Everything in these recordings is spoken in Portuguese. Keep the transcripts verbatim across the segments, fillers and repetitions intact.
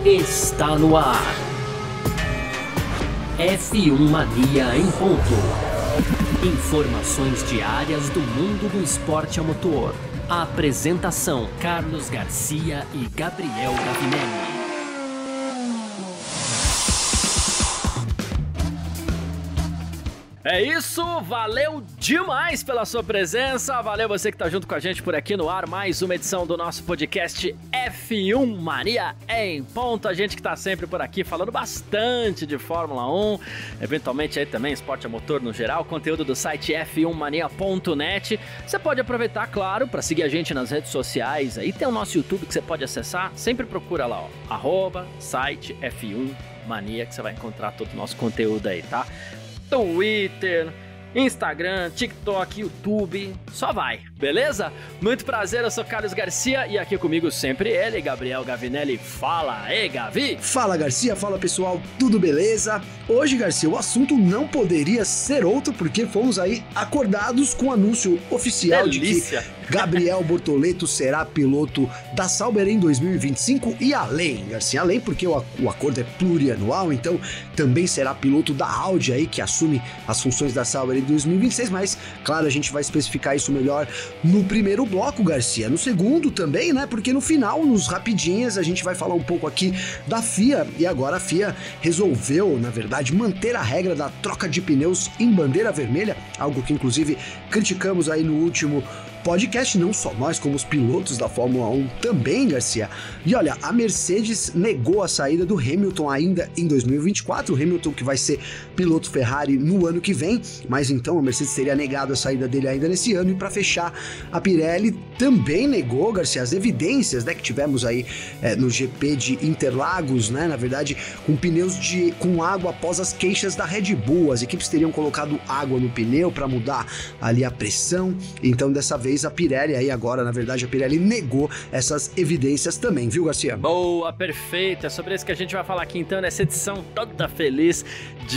está no ar. F um Mania em ponto. Informações diárias do mundo do esporte a motor. A apresentação: Carlos Garcia e Gabriel Gavinelli. É isso, valeu demais pela sua presença, valeu você que tá junto com a gente por aqui no ar, mais uma edição do nosso podcast F um Mania em ponto, a gente que tá sempre por aqui falando bastante de Fórmula um, eventualmente aí também esporte a motor no geral, conteúdo do site F um mania ponto net, você pode aproveitar, claro, para seguir a gente nas redes sociais, aí tem o nosso YouTube que você pode acessar, sempre procura lá, ó, arroba, site F um Mania, que você vai encontrar todo o nosso conteúdo aí, tá? Twitter, Instagram, TikTok, YouTube, só vai, beleza? Muito prazer, eu sou Carlos Garcia e aqui comigo sempre ele, Gabriel Gavinelli. Fala aí, Gavi! Fala, Garcia, fala pessoal, tudo beleza? Hoje, Garcia, o assunto não poderia ser outro porque fomos aí acordados com o anúncio oficial Delícia. de que Gabriel Bortoleto será piloto da Sauber em dois mil e vinte e cinco e além, Garcia, além porque o, o acordo é plurianual, então também será piloto da Audi aí que assume as funções da Sauber em dois mil e vinte e seis, mas claro, a gente vai especificar isso melhor no primeiro bloco, Garcia. No segundo também, né, porque no final, nos rapidinhas, a gente vai falar um pouco aqui da F I A e agora a F I A resolveu, na verdade, manter a regra da troca de pneus em bandeira vermelha, algo que inclusive criticamos aí no último podcast, não só nós, como os pilotos da Fórmula um também, Garcia. E olha, a Mercedes negou a saída do Hamilton ainda em dois mil e vinte e quatro, o Hamilton que vai ser piloto Ferrari no ano que vem, mas então a Mercedes teria negado a saída dele ainda nesse ano, e para fechar, a Pirelli também negou, Garcia, as evidências, né, que tivemos aí é, no G P de Interlagos, né, na verdade, com pneus de, com água após as queixas da Red Bull, as equipes teriam colocado água no pneu para mudar ali a pressão, então dessa vez a Pirelli aí agora, na verdade, a Pirelli negou essas evidências também, viu, Garcia? Boa, perfeito, é sobre isso que a gente vai falar aqui então nessa edição toda feliz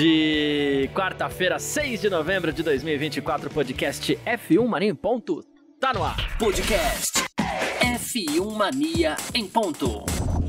de quarta-feira, seis de novembro de dois mil e vinte e quatro, podcast F um Mania em ponto, tá no ar. Podcast F um Mania em ponto.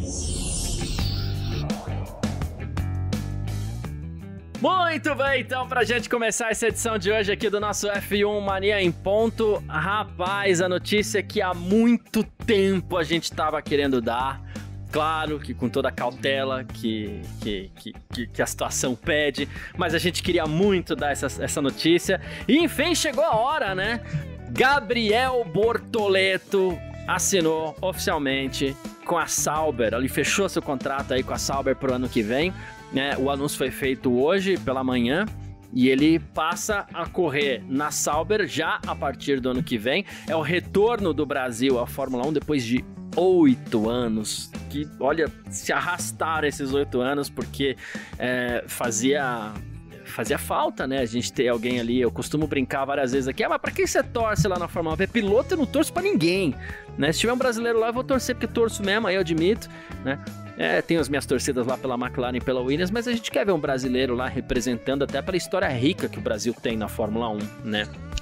Muito bem, então, pra gente começar essa edição de hoje aqui do nosso F um Mania em ponto, rapaz, a notícia que há muito tempo a gente tava querendo dar, claro que com toda a cautela que, que, que, que a situação pede, mas a gente queria muito dar essa, essa notícia, e enfim, chegou a hora, né? Gabriel Bortoleto assinou oficialmente com a Sauber, ele fechou seu contrato aí com a Sauber pro ano que vem, né? O anúncio foi feito hoje pela manhã e ele passa a correr na Sauber já a partir do ano que vem. É o retorno do Brasil à Fórmula um depois de oito anos, que, olha, se arrastaram esses oito anos porque é, fazia... fazia falta, né, a gente ter alguém ali. Eu costumo brincar várias vezes aqui, ah, mas pra quem você torce lá na Fórmula um? É piloto, eu não torço pra ninguém, né, se tiver um brasileiro lá eu vou torcer porque torço mesmo, aí eu admito, né, é, tenho as minhas torcidas lá pela McLaren e pela Williams, mas a gente quer ver um brasileiro lá representando até pela história rica que o Brasil tem na Fórmula um, né,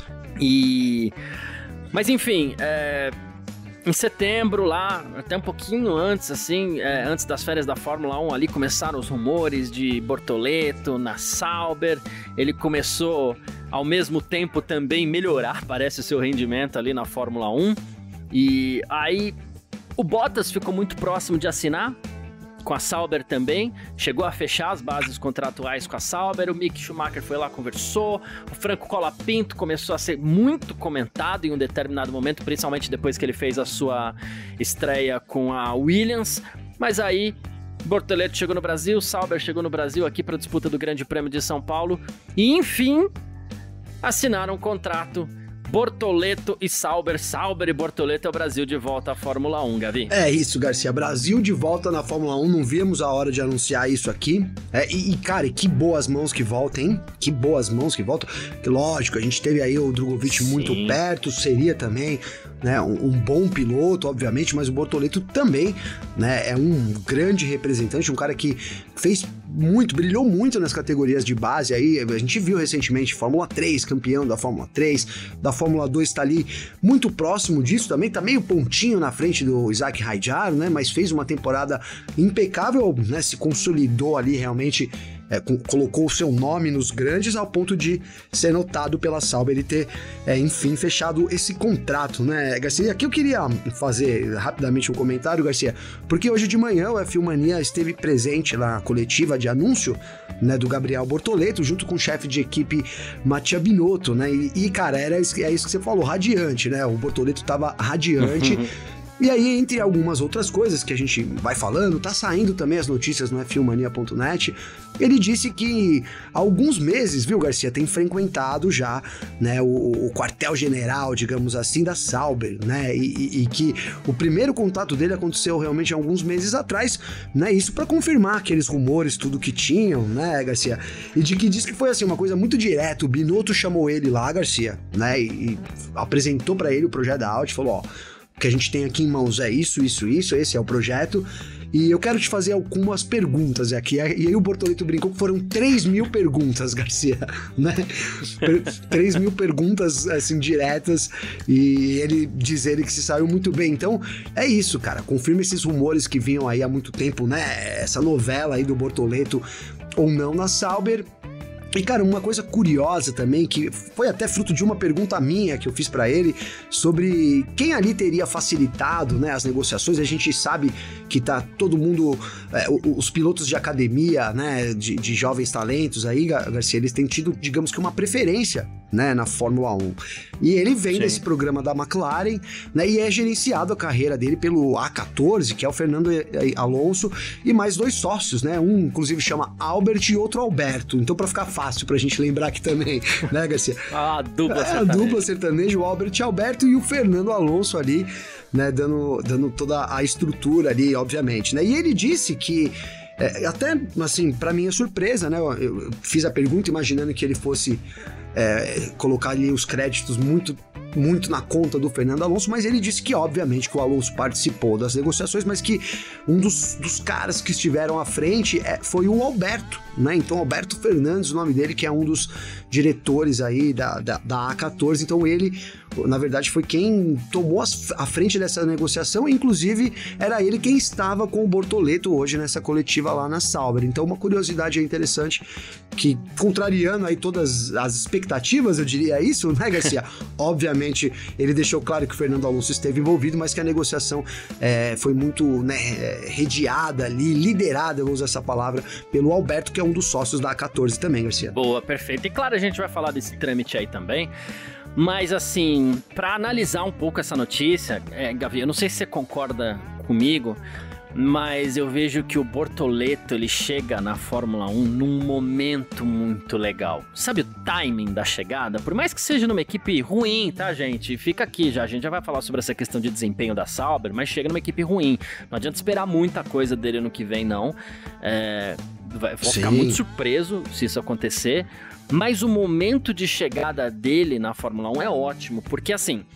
e... mas enfim, é... em setembro lá, até um pouquinho antes, assim, é, antes das férias da Fórmula um, ali começaram os rumores de Bortoleto na Sauber. Ele começou, ao mesmo tempo, também melhorar, parece, o seu rendimento ali na Fórmula um. E aí, o Bottas ficou muito próximo de assinar com a Sauber também, chegou a fechar as bases contratuais com a Sauber, o Mick Schumacher foi lá, conversou, o Franco Colapinto começou a ser muito comentado em um determinado momento, principalmente depois que ele fez a sua estreia com a Williams, mas aí Bortoleto chegou no Brasil, Sauber chegou no Brasil aqui para a disputa do Grande Prêmio de São Paulo e enfim assinaram um contrato. Bortoleto e Sauber, Sauber e Bortoleto é o Brasil de volta à Fórmula um, Gavi. É isso, Garcia, Brasil de volta na Fórmula um, não víamos a hora de anunciar isso aqui, é, e, e cara, que boas mãos que voltam, hein? Que boas mãos que voltam, que lógico, a gente teve aí o Drogovic muito perto, seria também né, um, um bom piloto, obviamente, mas o Bortoleto também, né, é um grande representante, um cara que fez muito, brilhou muito nas categorias de base aí, a gente viu recentemente Fórmula três, campeão da Fórmula três, da Fórmula dois tá ali muito próximo disso também, tá meio pontinho na frente do Isaac Hajjar, né, mas fez uma temporada impecável, né, se consolidou ali realmente, é, com, colocou o seu nome nos grandes ao ponto de ser notado pela Sauber e ter, é, enfim, fechado esse contrato, né, Garcia? Aqui eu queria fazer rapidamente um comentário, Garcia, porque hoje de manhã o F um Mania esteve presente na coletiva de anúncio, né, do Gabriel Bortoleto, junto com o chefe de equipe Mattia Binotto, né, e, e cara, era isso, é isso que você falou, radiante, né, o Bortoleto tava radiante. E aí, entre algumas outras coisas que a gente vai falando, tá saindo também as notícias no F um Mania ponto net, ele disse que há alguns meses, viu, Garcia, tem frequentado já, né, o, o quartel-general, digamos assim, da Sauber, né, e, e, e que o primeiro contato dele aconteceu realmente há alguns meses atrás, né, isso para confirmar aqueles rumores, tudo que tinham, né, Garcia, e de que diz que foi, assim, uma coisa muito direta, o Binotto chamou ele lá, Garcia, né, e, e apresentou para ele o projeto da Audi, falou, ó, o que a gente tem aqui em mãos é isso, isso, isso, esse é o projeto, e eu quero te fazer algumas perguntas aqui, e aí o Bortoleto brincou que foram três mil perguntas, Garcia, né, três mil perguntas, assim, diretas, e ele diz ele que se saiu muito bem, então é isso, cara, confirma esses rumores que vinham aí há muito tempo, né, essa novela aí do Bortoleto ou não na Sauber. E, cara, uma coisa curiosa também, que foi até fruto de uma pergunta minha que eu fiz pra ele, sobre quem ali teria facilitado, né, as negociações. A gente sabe que tá todo mundo, é, os pilotos de academia, né, de, de jovens talentos aí, Garcia, eles têm tido, digamos que uma preferência, né, na Fórmula um. E ele vem Sim. desse programa da McLaren, né, e é gerenciado a carreira dele pelo A quatorze, que é o Fernando Alonso, e mais dois sócios, né, um inclusive chama Albert e outro Alberto. Então, pra ficar fácil pra gente lembrar aqui também, né, Garcia? Ah, a dupla é, sertaneja. A dupla sertaneja, o Albert e Alberto, e o Fernando Alonso ali, né, dando, dando toda a estrutura ali, obviamente, né? E ele disse que, é, até, assim, pra minha surpresa, né, eu, eu fiz a pergunta imaginando que ele fosse é, colocar ali os créditos muito muito na conta do Fernando Alonso, mas ele disse que, obviamente, que o Alonso participou das negociações, mas que um dos, dos caras que estiveram à frente é, foi o Alberto, né? Então, Alberto Fernandes, o nome dele, que é um dos diretores aí da, da, da A quatorze, então ele, na verdade, foi quem tomou as, a frente dessa negociação, inclusive era ele quem estava com o Bortoleto hoje nessa coletiva lá na Sauber. Então, uma curiosidade interessante, que contrariando aí todas as expectativas, eu diria isso, né, Garcia? Obviamente, ele deixou claro que o Fernando Alonso esteve envolvido, mas que a negociação é, foi muito, né, redeada ali, liderada, vou usar essa palavra, pelo Alberto, que é um dos sócios da A quatorze também, Garcia. Boa, perfeito. E claro, a gente vai falar desse trâmite aí também, mas assim, para analisar um pouco essa notícia, é, Gavi, eu não sei se você concorda comigo, mas eu vejo que o Bortoleto, ele chega na Fórmula um num momento muito legal. Sabe o timing da chegada? Por mais que seja numa equipe ruim, tá, gente? Fica aqui já, a gente já vai falar sobre essa questão de desempenho da Sauber, mas chega numa equipe ruim. Não adianta esperar muita coisa dele no que vem, não. É, vou Sim. ficar muito surpreso se isso acontecer, mas o momento de chegada dele na Fórmula um é ótimo, porque assim...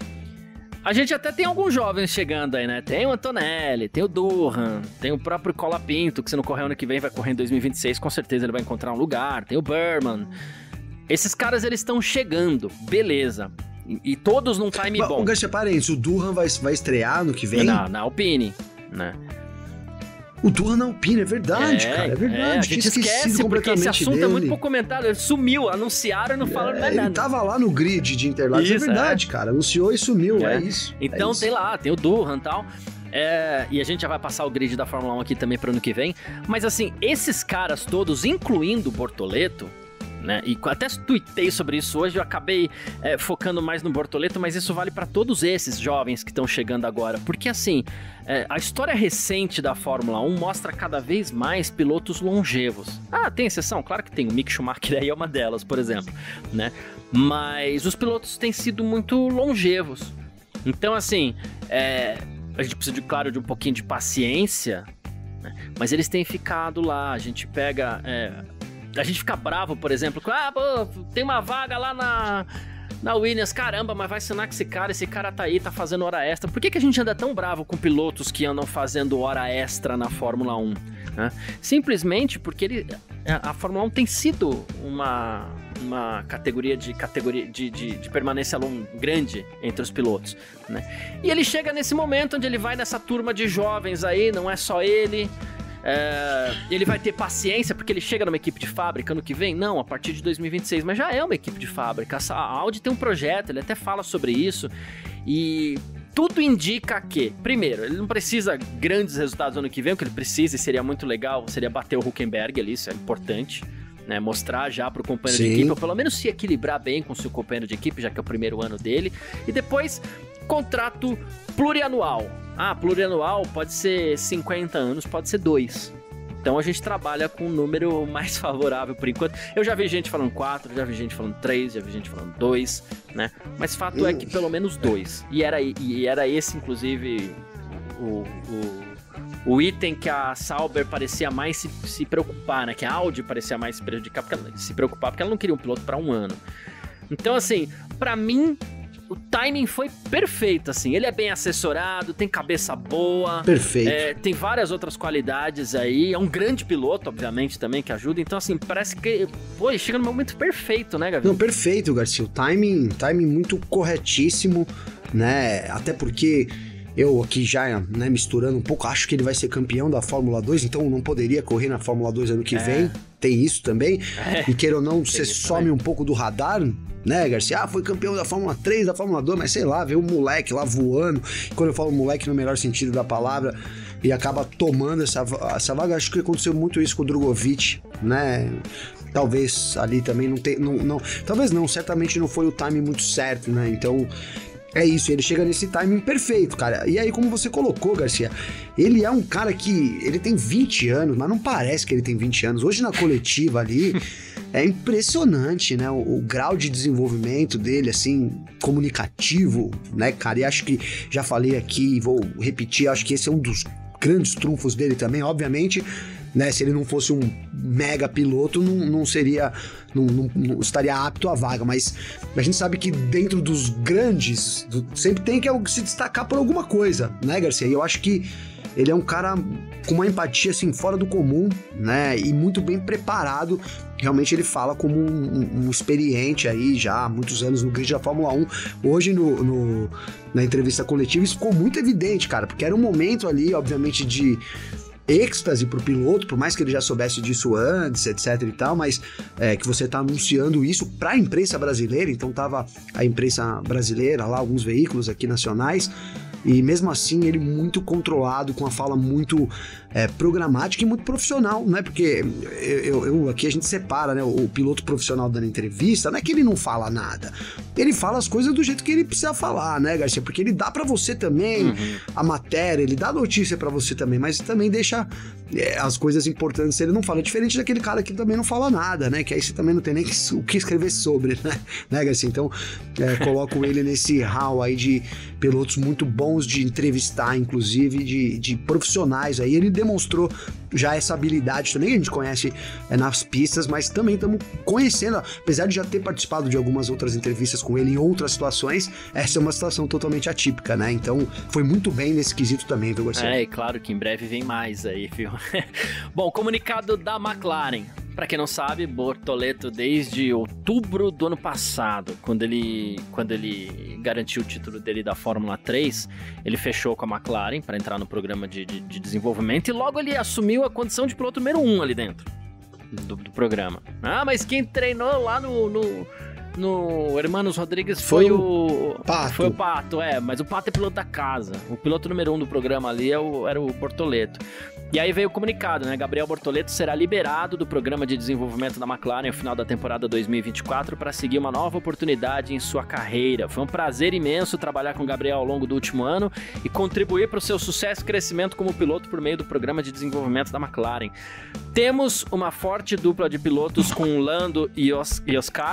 A gente até tem alguns jovens chegando aí, né? Tem o Antonelli, tem o Durham, tem o próprio Colapinto, que se não correr ano que vem, vai correr em dois mil e vinte e seis, com certeza ele vai encontrar um lugar. Tem o Burman. Esses caras, eles estão chegando, beleza. E, e todos num time Mas, bom. Garcia, parênteses, o Durham vai, vai estrear no que vem? Na, na Alpine, né? O Durham na Alpine, é verdade, é, cara, é verdade. É, a gente esquece, porque esse assunto dele. É muito pouco comentado, ele sumiu, anunciaram e não falaram é, mais nada. Ele tava lá no grid de Interlagos, isso, é verdade, é. cara, anunciou e sumiu, é, é isso. Então é isso. tem lá, tem o Durham e tal, é, e a gente já vai passar o grid da Fórmula um aqui também pro ano que vem, mas assim, esses caras todos, incluindo o Bortoleto, né? E até tuitei sobre isso hoje, eu acabei é, focando mais no Bortoleto, mas isso vale para todos esses jovens que estão chegando agora, porque assim, é, a história recente da Fórmula um mostra cada vez mais pilotos longevos. Ah, tem exceção? Claro que tem, o Mick Schumacher aí é uma delas, por exemplo, né? Mas os pilotos têm sido muito longevos. Então assim, é, a gente precisa, de, claro, de um pouquinho de paciência, né? Mas eles têm ficado lá, a gente pega... É, a gente fica bravo, por exemplo, ah, pô, tem uma vaga lá na, na Williams, caramba, mas vai assinar com esse cara, esse cara tá aí, tá fazendo hora extra. Por que, que a gente anda tão bravo com pilotos que andam fazendo hora extra na Fórmula um? Né? Simplesmente porque ele, a, a Fórmula um tem sido uma, uma categoria, de, categoria de, de, de permanência long, grande entre os pilotos. Né? E ele chega nesse momento onde ele vai nessa turma de jovens aí, não é só ele... É, ele vai ter paciência porque ele chega numa equipe de fábrica ano que vem? Não, a partir de dois mil e vinte e seis, mas já é uma equipe de fábrica. A Audi tem um projeto, ele até fala sobre isso e tudo indica que, primeiro, ele não precisa grandes resultados ano que vem, o que ele precisa e seria muito legal seria bater o Hülkenberg ali, isso é importante, né? Mostrar já pro companheiro Sim. de equipe, ou pelo menos se equilibrar bem com o seu companheiro de equipe, já que é o primeiro ano dele, e depois contrato plurianual. Ah, plurianual pode ser cinquenta anos, pode ser dois. Então a gente trabalha com um número mais favorável por enquanto. Eu já vi gente falando quatro, já vi gente falando três, já vi gente falando dois, né? Mas fato é que pelo menos dois. E era, e era esse, inclusive, o, o, o item que a Sauber parecia mais se, se preocupar, né? Que a Audi parecia mais se prejudicar, porque ela, se preocupar, porque ela não queria um piloto para um ano. Então, assim, para mim... O timing foi perfeito, assim. Ele é bem assessorado, tem cabeça boa. Perfeito. É, tem várias outras qualidades aí. É um grande piloto, obviamente, também, que ajuda. Então, assim, parece que... Pô, chega no momento perfeito, né, Gavi? Não, perfeito, Garcia. O timing, timing muito corretíssimo, né? Até porque... Eu aqui já, né, misturando um pouco, acho que ele vai ser campeão da Fórmula dois, então não poderia correr na Fórmula dois ano que é. vem. Tem isso também. É. E queira ou não, você some também um pouco do radar, né, Garcia? Ah, foi campeão da Fórmula três, da Fórmula dois, mas sei lá, vê o moleque lá voando. Quando eu falo moleque no melhor sentido da palavra, e acaba tomando essa, essa vaga. Acho que aconteceu muito isso com o Drogovic, né? Talvez ali também não tem... Não, não, talvez não, certamente não foi o time muito certo, né? Então... É isso, ele chega nesse timing perfeito, cara. E aí, como você colocou, Garcia, ele é um cara que... Ele tem vinte anos, mas não parece que ele tem vinte anos. Hoje, na coletiva ali, é impressionante, né? O, o grau de desenvolvimento dele, assim, comunicativo, né, cara? E acho que, já falei aqui, vou repetir, acho que esse é um dos grandes trunfos dele também, obviamente... Né, se ele não fosse um mega piloto, não, não seria, não, não, não estaria apto à vaga, mas a gente sabe que dentro dos grandes, do, sempre tem que se destacar por alguma coisa, né, Garcia? E eu acho que ele é um cara com uma empatia, assim, fora do comum, né, e muito bem preparado. Realmente ele fala como um, um, um experiente aí já há muitos anos no grid da Fórmula um. Hoje no, no, na entrevista coletiva isso ficou muito evidente, cara, porque era um momento ali, obviamente, de... êxtase pro piloto, por mais que ele já soubesse disso antes, etc e tal, mas é, que você tá anunciando isso pra imprensa brasileira, então tava a imprensa brasileira lá, alguns veículos aqui nacionais, e mesmo assim ele muito controlado, com a fala muito é, programática e muito profissional, né? Porque eu, eu, aqui a gente separa, né? O, o piloto profissional dando entrevista, não é que ele não fala nada, ele fala as coisas do jeito que ele precisa falar, né, Garcia? Porque ele dá pra você também uhum. a matéria, ele dá a notícia pra você também, mas também deixa é, as coisas importantes, ele não fala, diferente daquele cara que também não fala nada, né? Que aí você também não tem nem o que escrever sobre, né, né Garcia? Então, é, coloco ele nesse hall aí de pilotos muito bons de entrevistar, inclusive, de, de profissionais aí. Ele demonstrou já essa habilidade também, que a gente conhece é, nas pistas, mas também estamos conhecendo, apesar de já ter participado de algumas outras entrevistas com ele em outras situações, essa é uma situação totalmente atípica, né? Então, foi muito bem nesse quesito também, viu, Garcia? É, e claro que em breve vem mais aí, viu? Bom, comunicado da McLaren. Pra quem não sabe, Bortoleto, desde outubro do ano passado, quando ele, quando ele garantiu o título dele da Fórmula três, ele fechou com a McLaren para entrar no programa de, de, de desenvolvimento e logo ele assumiu a condição de piloto número um ali dentro do, do programa. Ah, mas quem treinou lá no... no... no Hermanos Rodrigues foi, foi o Pato. Foi o Pato, é, mas o Pato é piloto da casa. O piloto número um do programa ali é o, era o Bortoleto. E aí veio o comunicado, né? Gabriel Bortoleto será liberado do programa de desenvolvimento da McLaren no final da temporada dois mil e vinte e quatro para seguir uma nova oportunidade em sua carreira. Foi um prazer imenso trabalhar com o Gabriel ao longo do último ano e contribuir para o seu sucesso e crescimento como piloto por meio do programa de desenvolvimento da McLaren. Temos uma forte dupla de pilotos com Lando e Oscar,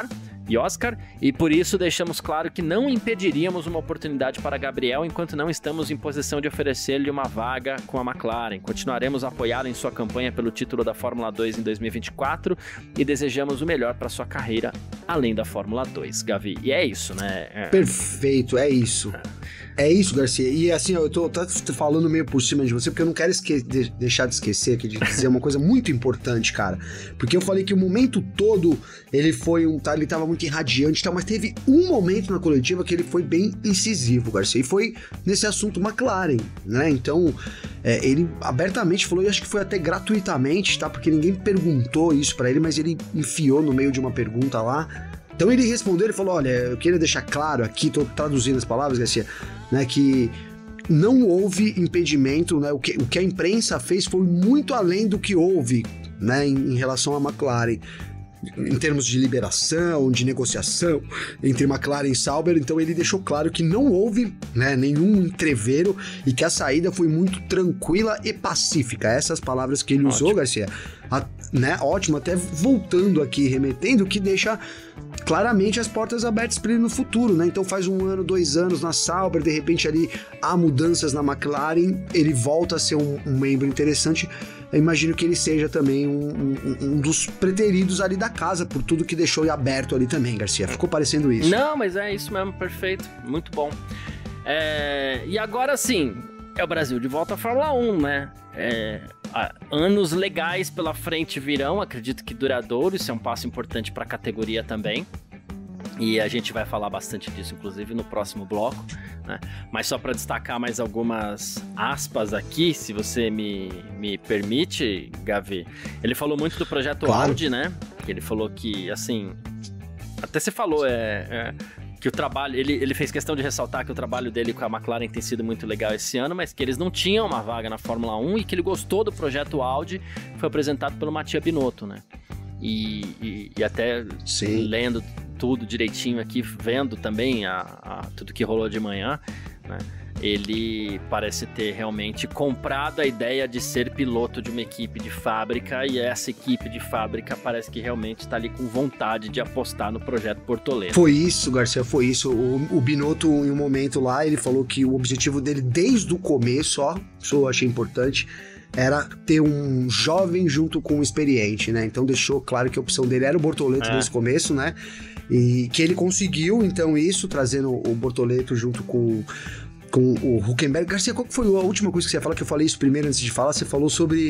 e Oscar, e por isso deixamos claro que não impediríamos uma oportunidade para Gabriel enquanto não estamos em posição de oferecer-lhe uma vaga com a McLaren. Continuaremos a apoiá-lo em sua campanha pelo título da Fórmula dois em dois mil e vinte e quatro e desejamos o melhor para sua carreira além da Fórmula dois, Gavi. E é isso, né? É... Perfeito, é isso. É isso, Garcia. E assim, eu tô, tô falando meio por cima de você, porque eu não quero esque- de- deixar de esquecer aqui, de dizer uma coisa muito importante, cara. Porque eu falei que o momento todo ele foi um. Tá, ele tava muito irradiante e tal, mas teve um momento na coletiva que ele foi bem incisivo, Garcia. E foi nesse assunto McLaren, né? Então, é, ele abertamente falou, e acho que foi até gratuitamente, tá? Porque ninguém perguntou isso pra ele, mas ele enfiou no meio de uma pergunta lá. Então ele respondeu, ele falou, olha, eu queria deixar claro aqui, tô traduzindo as palavras, Garcia, né, que não houve impedimento, né, o que, o que a imprensa fez foi muito além do que houve, né, em, em relação à McLaren, em termos de liberação, de negociação entre McLaren e Sauber. Então ele deixou claro que não houve, né, nenhum entrevero e que a saída foi muito tranquila e pacífica. Essas palavras que ele Ótimo. usou, Garcia, a, né, ótimo, até voltando aqui, remetendo, que deixa claramente as portas abertas para ele no futuro, né? Então faz um ano, dois anos na Sauber, de repente ali há mudanças na McLaren, ele volta a ser um, um membro interessante. Eu imagino que ele seja também um, um, um dos preteridos ali da casa, por tudo que deixou aberto ali também, Garcia. Ficou parecendo isso. Não, mas é isso mesmo, perfeito, muito bom. É, e agora sim, é o Brasil de volta à Fórmula um, né? É, anos legais pela frente virão, acredito que duradouros, isso é um passo importante para a categoria também. E a gente vai falar bastante disso, inclusive, no próximo bloco, né? Mas só para destacar mais algumas aspas aqui, se você me, me permite, Gavi. Ele falou muito do projeto claro. Audi, né? Que ele falou que, assim... Até você falou, é... é que o trabalho, ele, ele fez questão de ressaltar que o trabalho dele com a McLaren tem sido muito legal esse ano, mas que eles não tinham uma vaga na Fórmula um e que ele gostou do projeto Audi, que foi apresentado pelo Mattia Binotto, né? E, e, e até Sim. lendo tudo direitinho aqui, vendo também a, a, tudo que rolou de manhã, né? Ele parece ter realmente comprado a ideia de ser piloto de uma equipe de fábrica, e essa equipe de fábrica parece que realmente está ali com vontade de apostar no projeto Bortoleto. Foi isso, Garcia, foi isso. O, o Binotto, em um momento lá, ele falou que o objetivo dele desde o começo, ó, isso eu achei importante, era ter um jovem junto com um experiente, né? Então deixou claro que a opção dele era o Bortoleto é. desde o começo, né? E que ele conseguiu, então, isso, trazendo o Bortoleto junto com... com o Hülkenberg. Garcia, qual foi a última coisa que você ia falar, que eu falei isso primeiro antes de falar? Você falou sobre...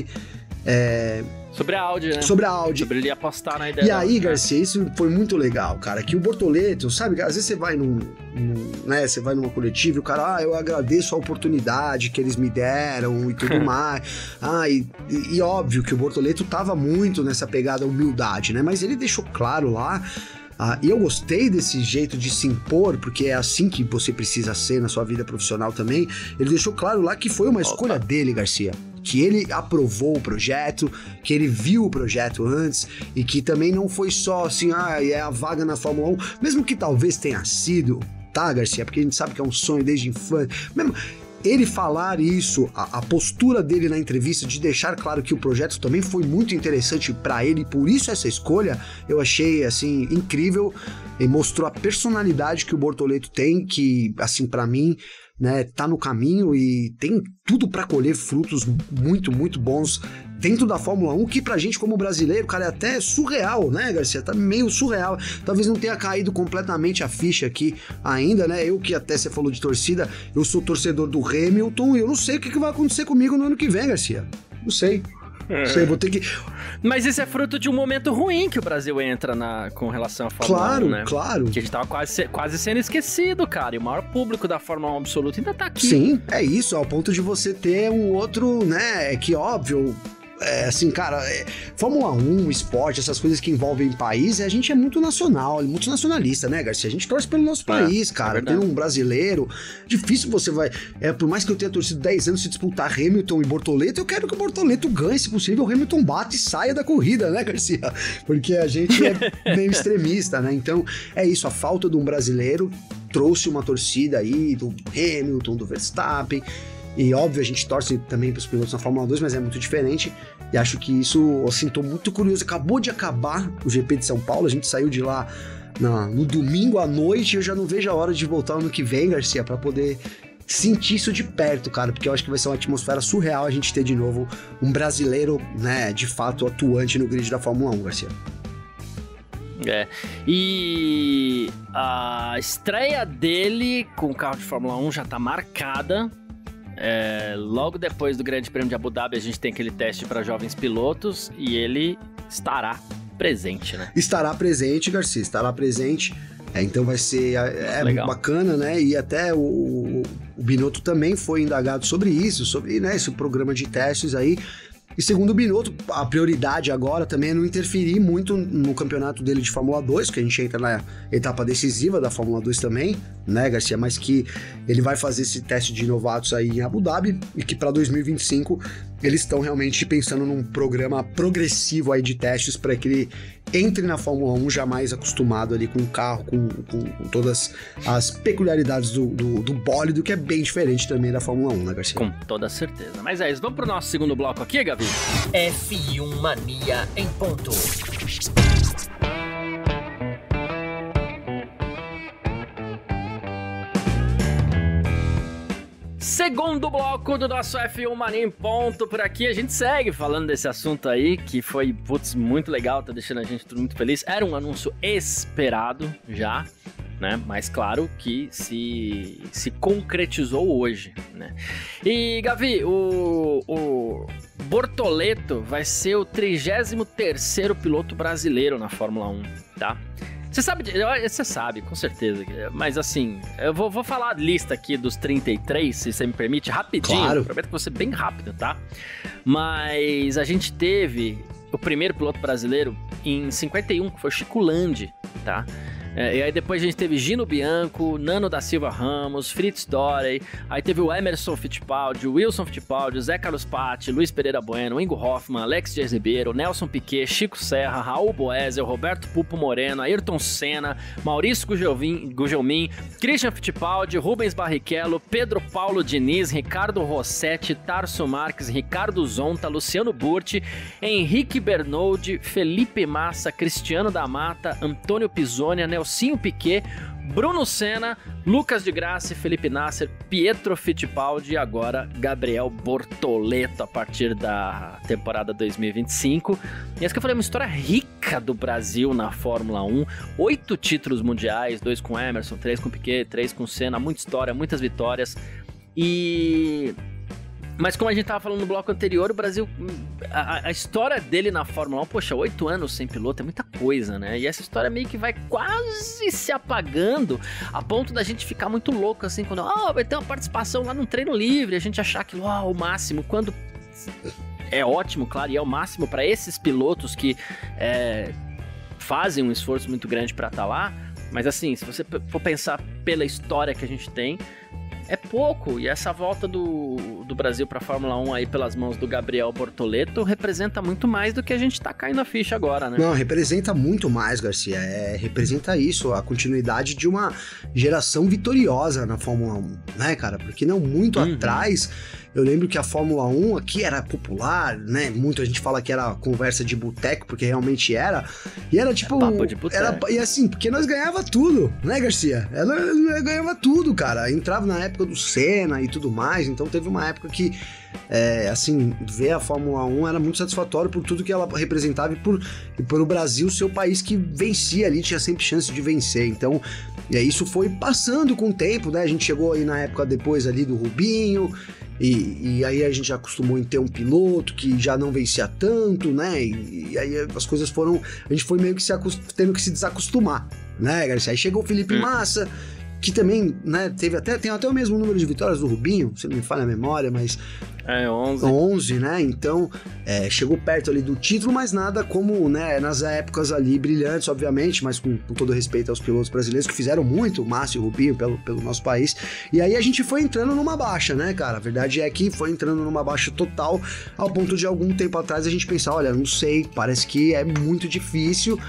É... Sobre a Audi, né? Sobre a Audi. Sobre ele apostar na ideia. E aí, Garcia, isso foi muito legal, cara, que o Bortoleto, sabe, às vezes você vai num, num né, você vai numa coletiva e o cara, ah, eu agradeço a oportunidade que eles me deram e tudo mais. Ah, e, e, e óbvio que o Bortoleto tava muito nessa pegada humildade, né? Mas ele deixou claro lá. Ah, e eu gostei desse jeito de se impor, porque é assim que você precisa ser na sua vida profissional também. Ele deixou claro lá que foi uma Opa. escolha dele, Garcia. Que ele aprovou o projeto, que ele viu o projeto antes, e que também não foi só assim, ah, é a vaga na Fórmula um, mesmo que talvez tenha sido, tá, Garcia? Porque a gente sabe que é um sonho desde infância. Mesmo ele falar isso, a, a postura dele na entrevista de deixar claro que o projeto também foi muito interessante para ele, e por isso essa escolha eu achei assim incrível, e mostrou a personalidade que o Bortoleto tem, que assim para mim, né, tá no caminho e tem tudo para colher frutos muito, muito bons dentro da Fórmula um, que pra gente como brasileiro, cara, é até surreal, né, Garcia? Tá meio surreal. Talvez não tenha caído completamente a ficha aqui ainda, né? Eu que até você falou de torcida, eu sou torcedor do Hamilton e eu não sei o que vai acontecer comigo no ano que vem, Garcia. Não sei. Não sei, vou ter que... Mas isso é fruto de um momento ruim que o Brasil entra na, com relação à Fórmula claro, um, né? Claro, claro. Que a gente tava quase, quase sendo esquecido, cara. E o maior público da Fórmula um absoluta ainda tá aqui. Sim, é isso, ao ponto de você ter um outro, né, que óbvio... É, assim, cara, é, Fórmula um, esporte, essas coisas que envolvem país, a gente é muito nacional, muito nacionalista, né, Garcia? A gente torce pelo nosso é, país, cara. É tem um brasileiro, difícil você vai... É, por mais que eu tenha torcido dez anos, se disputar Hamilton e Bortoleto, eu quero que o Bortoleto ganhe, se possível, o Hamilton bate e saia da corrida, né, Garcia? Porque a gente é meio extremista, né? Então, é isso, a falta de um brasileiro trouxe uma torcida aí do Hamilton, do Verstappen. E óbvio, a gente torce também para os pilotos na Fórmula dois, mas é muito diferente. E acho que isso, assim, tô muito curioso. Acabou de acabar o G P de São Paulo, a gente saiu de lá na, no domingo à noite, eu já não vejo a hora de voltar ano que vem, Garcia, pra poder sentir isso de perto, cara, porque eu acho que vai ser uma atmosfera surreal a gente ter de novo um brasileiro, né, de fato atuante no grid da Fórmula um, Garcia. É, e a estreia dele com o carro de Fórmula um já tá marcada. É, logo depois do Grande Prêmio de Abu Dhabi a gente tem aquele teste para jovens pilotos e ele estará presente, né? Estará presente, Garcia, estará presente. É, então vai ser é, é bacana, né? E até o, o, o Binotto também foi indagado sobre isso, sobre, né, esse programa de testes aí. E segundo o Binotto, a prioridade agora também é não interferir muito no campeonato dele de Fórmula dois, que a gente entra na etapa decisiva da Fórmula dois também, né, Garcia? Mas que ele vai fazer esse teste de novatos aí em Abu Dhabi e que para dois mil e vinte e cinco eles estão realmente pensando num programa progressivo aí de testes para que ele entre na Fórmula um já mais acostumado ali com o carro, com, com, com todas as peculiaridades do, do, do bólido, que é bem diferente também da Fórmula um, né, Garcia? Com toda certeza. Mas é isso, vamos pro nosso segundo bloco aqui, Gavi? F um Mania em ponto. Segundo bloco do nosso F um Mania em ponto por aqui, a gente segue falando desse assunto aí, que foi, putz, muito legal, tá deixando a gente tudo muito feliz. Era um anúncio esperado já, né, mas claro que se, se concretizou hoje, né. E, Gavi, o, o Bortoleto vai ser o trigésimo terceiro piloto brasileiro na Fórmula um, tá? Você sabe, você sabe, com certeza, mas assim, eu vou, vou falar a lista aqui dos trinta e três, se você me permite, rapidinho, claro. Prometo que vou ser bem rápido, tá? Mas a gente teve o primeiro piloto brasileiro em cinquenta e um, que foi o Chico Landi, tá? É, e aí depois a gente teve Gino Bianco, Nano da Silva Ramos, Fritz Dory, aí teve o Emerson Fittipaldi, o Wilson Fittipaldi, o Zé Carlos Patti, Luiz Pereira Bueno, Ingo Hoffmann, Alex Dias Ribeiro, Nelson Piquet, Chico Serra, Raul Boesel, Roberto Pupo Moreno, Ayrton Senna, Maurício Gugelmin, Gugelmin, Christian Fittipaldi, Rubens Barrichello, Pedro Paulo Diniz, Ricardo Rossetti, Tarso Marques, Ricardo Zonta, Luciano Burti, Henrique Bernoldi, Felipe Massa, Cristiano da Mata, Antônio Pisonia, Nelson Piquet, Bruno Senna, Lucas de Grassi, Felipe Nasser, Pietro Fittipaldi e agora Gabriel Bortoleto a partir da temporada dois mil e vinte e cinco. E essa que eu falei, uma história rica do Brasil na Fórmula um, oito títulos mundiais, dois com Emerson, três com Piquet, três com Senna, muita história, muitas vitórias. E... Mas como a gente tava falando no bloco anterior, o Brasil, a, a história dele na Fórmula um, poxa, oito anos sem piloto é muita coisa, né? E essa história meio que vai quase se apagando, a ponto da gente ficar muito louco, assim, quando, ah, oh, vai ter uma participação lá num treino livre, a gente achar aquilo, ah, oh, o máximo, quando é ótimo, claro, e é o máximo para esses pilotos que é, fazem um esforço muito grande para estar lá, mas assim, se você for pensar pela história que a gente tem, é pouco, e essa volta do, do Brasil pra Fórmula um aí pelas mãos do Gabriel Bortoleto representa muito mais do que a gente tá caindo a ficha agora, né? Não, representa muito mais, Garcia, é, representa isso, a continuidade de uma geração vitoriosa na Fórmula um, né, cara? Porque não muito uhum. atrás, eu lembro que a Fórmula um aqui era popular, né? Muito a gente fala que era conversa de boteco, porque realmente era, e era tipo... É papo de boteco. Era, e assim, porque nós ganhava tudo, né, Garcia? Ela, ela ganhava tudo, cara, entrava na época do Senna e tudo mais, então teve uma época que, é, assim, ver a Fórmula um era muito satisfatório por tudo que ela representava e por, e por o Brasil ser o país que vencia ali, tinha sempre chance de vencer, então, e aí isso foi passando com o tempo, né, a gente chegou aí na época depois ali do Rubinho, e, e aí a gente já acostumou em ter um piloto que já não vencia tanto, né, e, e aí as coisas foram, a gente foi meio que se acost... tendo que se desacostumar, né, Garcia, aí chegou o Felipe hum. Massa, que também, né, teve até, tem até o mesmo número de vitórias do Rubinho, se não me falha a memória, mas... É, onze. onze, né, então, é, chegou perto ali do título, mas nada como, né, nas épocas ali brilhantes, obviamente, mas com, com todo respeito aos pilotos brasileiros que fizeram muito, o Massa e o Rubinho, pelo, pelo nosso país, e aí a gente foi entrando numa baixa, né, cara, a verdade é que foi entrando numa baixa total, ao ponto de algum tempo atrás a gente pensar, olha, não sei, parece que é muito difícil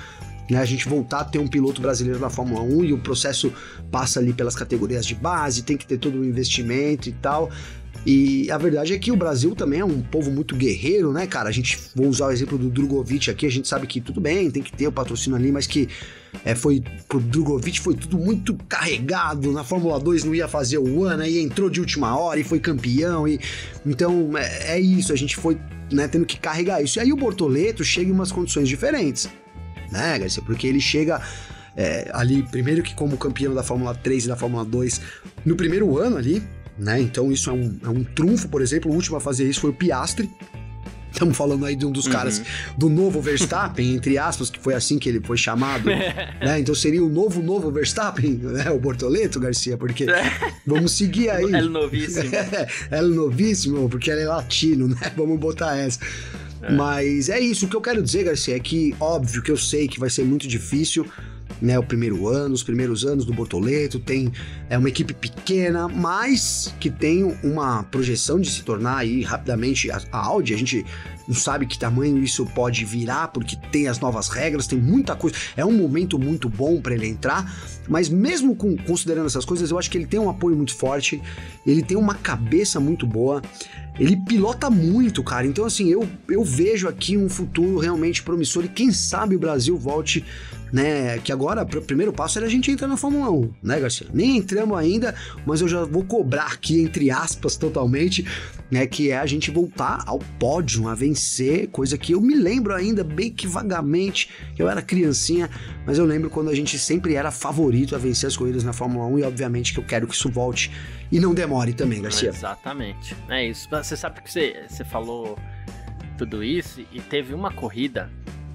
né, a gente voltar a ter um piloto brasileiro na Fórmula um, e o processo passa ali pelas categorias de base, tem que ter todo o investimento e tal. E a verdade é que o Brasil também é um povo muito guerreiro, né, cara? A gente, vou usar o exemplo do Drogovic aqui, a gente sabe que tudo bem, tem que ter o patrocínio ali, mas que é, foi, pro Drogovic foi tudo muito carregado, na Fórmula dois não ia fazer o ano, aí entrou de última hora e foi campeão, e então é, é isso, a gente foi, né, tendo que carregar isso. E aí o Bortoleto chega em umas condições diferentes, né, Garcia? Porque ele chega é, ali, primeiro que como campeão da Fórmula três e da Fórmula dois no primeiro ano ali, né? Então isso é um, é um trunfo. Por exemplo, o último a fazer isso foi o Piastri. Estamos falando aí de um dos uhum. caras do novo Verstappen, entre aspas, que foi assim que ele foi chamado, né? Então seria o novo, novo Verstappen, né? O Bortoleto, Garcia, porque vamos seguir aí. El novíssimo. El novíssimo, porque ele é latino, né? Vamos botar essa. É. Mas é isso, o que eu quero dizer, Garcia, é que óbvio que eu sei que vai ser muito difícil, né, o primeiro ano, os primeiros anos do Bortoleto, tem é uma equipe pequena, mas que tem uma projeção de se tornar aí rapidamente a, a Audi. A gente não sabe que tamanho isso pode virar, porque tem as novas regras, tem muita coisa, é um momento muito bom para ele entrar, mas mesmo com, considerando essas coisas, eu acho que ele tem um apoio muito forte, ele tem uma cabeça muito boa, ele pilota muito, cara. Então assim, eu, eu vejo aqui um futuro realmente promissor, e quem sabe o Brasil volte, né, que agora o primeiro passo era a gente entrar na Fórmula um, né, Garcia? Nem entramos ainda, mas eu já vou cobrar aqui, entre aspas, totalmente, né, que é a gente voltar ao pódio, a vencer, coisa que eu me lembro ainda bem que vagamente, eu era criancinha, mas eu lembro quando a gente sempre era favorito a vencer as corridas na Fórmula um, e obviamente que eu quero que isso volte e não demore também, Garcia. Exatamente, é isso. Você sabe que você, você falou tudo isso, e teve uma corrida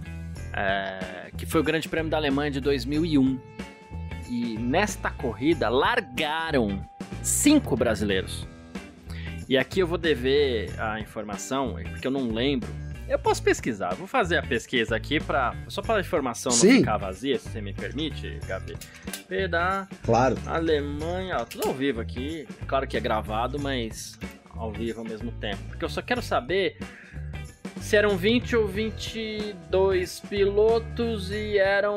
É, que foi o Grande Prêmio da Alemanha de dois mil e um, e nesta corrida largaram cinco brasileiros. E aqui eu vou dever a informação, porque eu não lembro. Eu posso pesquisar, vou fazer a pesquisa aqui pra, só para a informação não Sim. ficar vazia, se você me permite, Gabi. Da claro. Alemanha, ó, tudo ao vivo aqui, claro que é gravado, mas ao vivo ao mesmo tempo, porque eu só quero saber se eram vinte ou vinte e dois pilotos, e eram...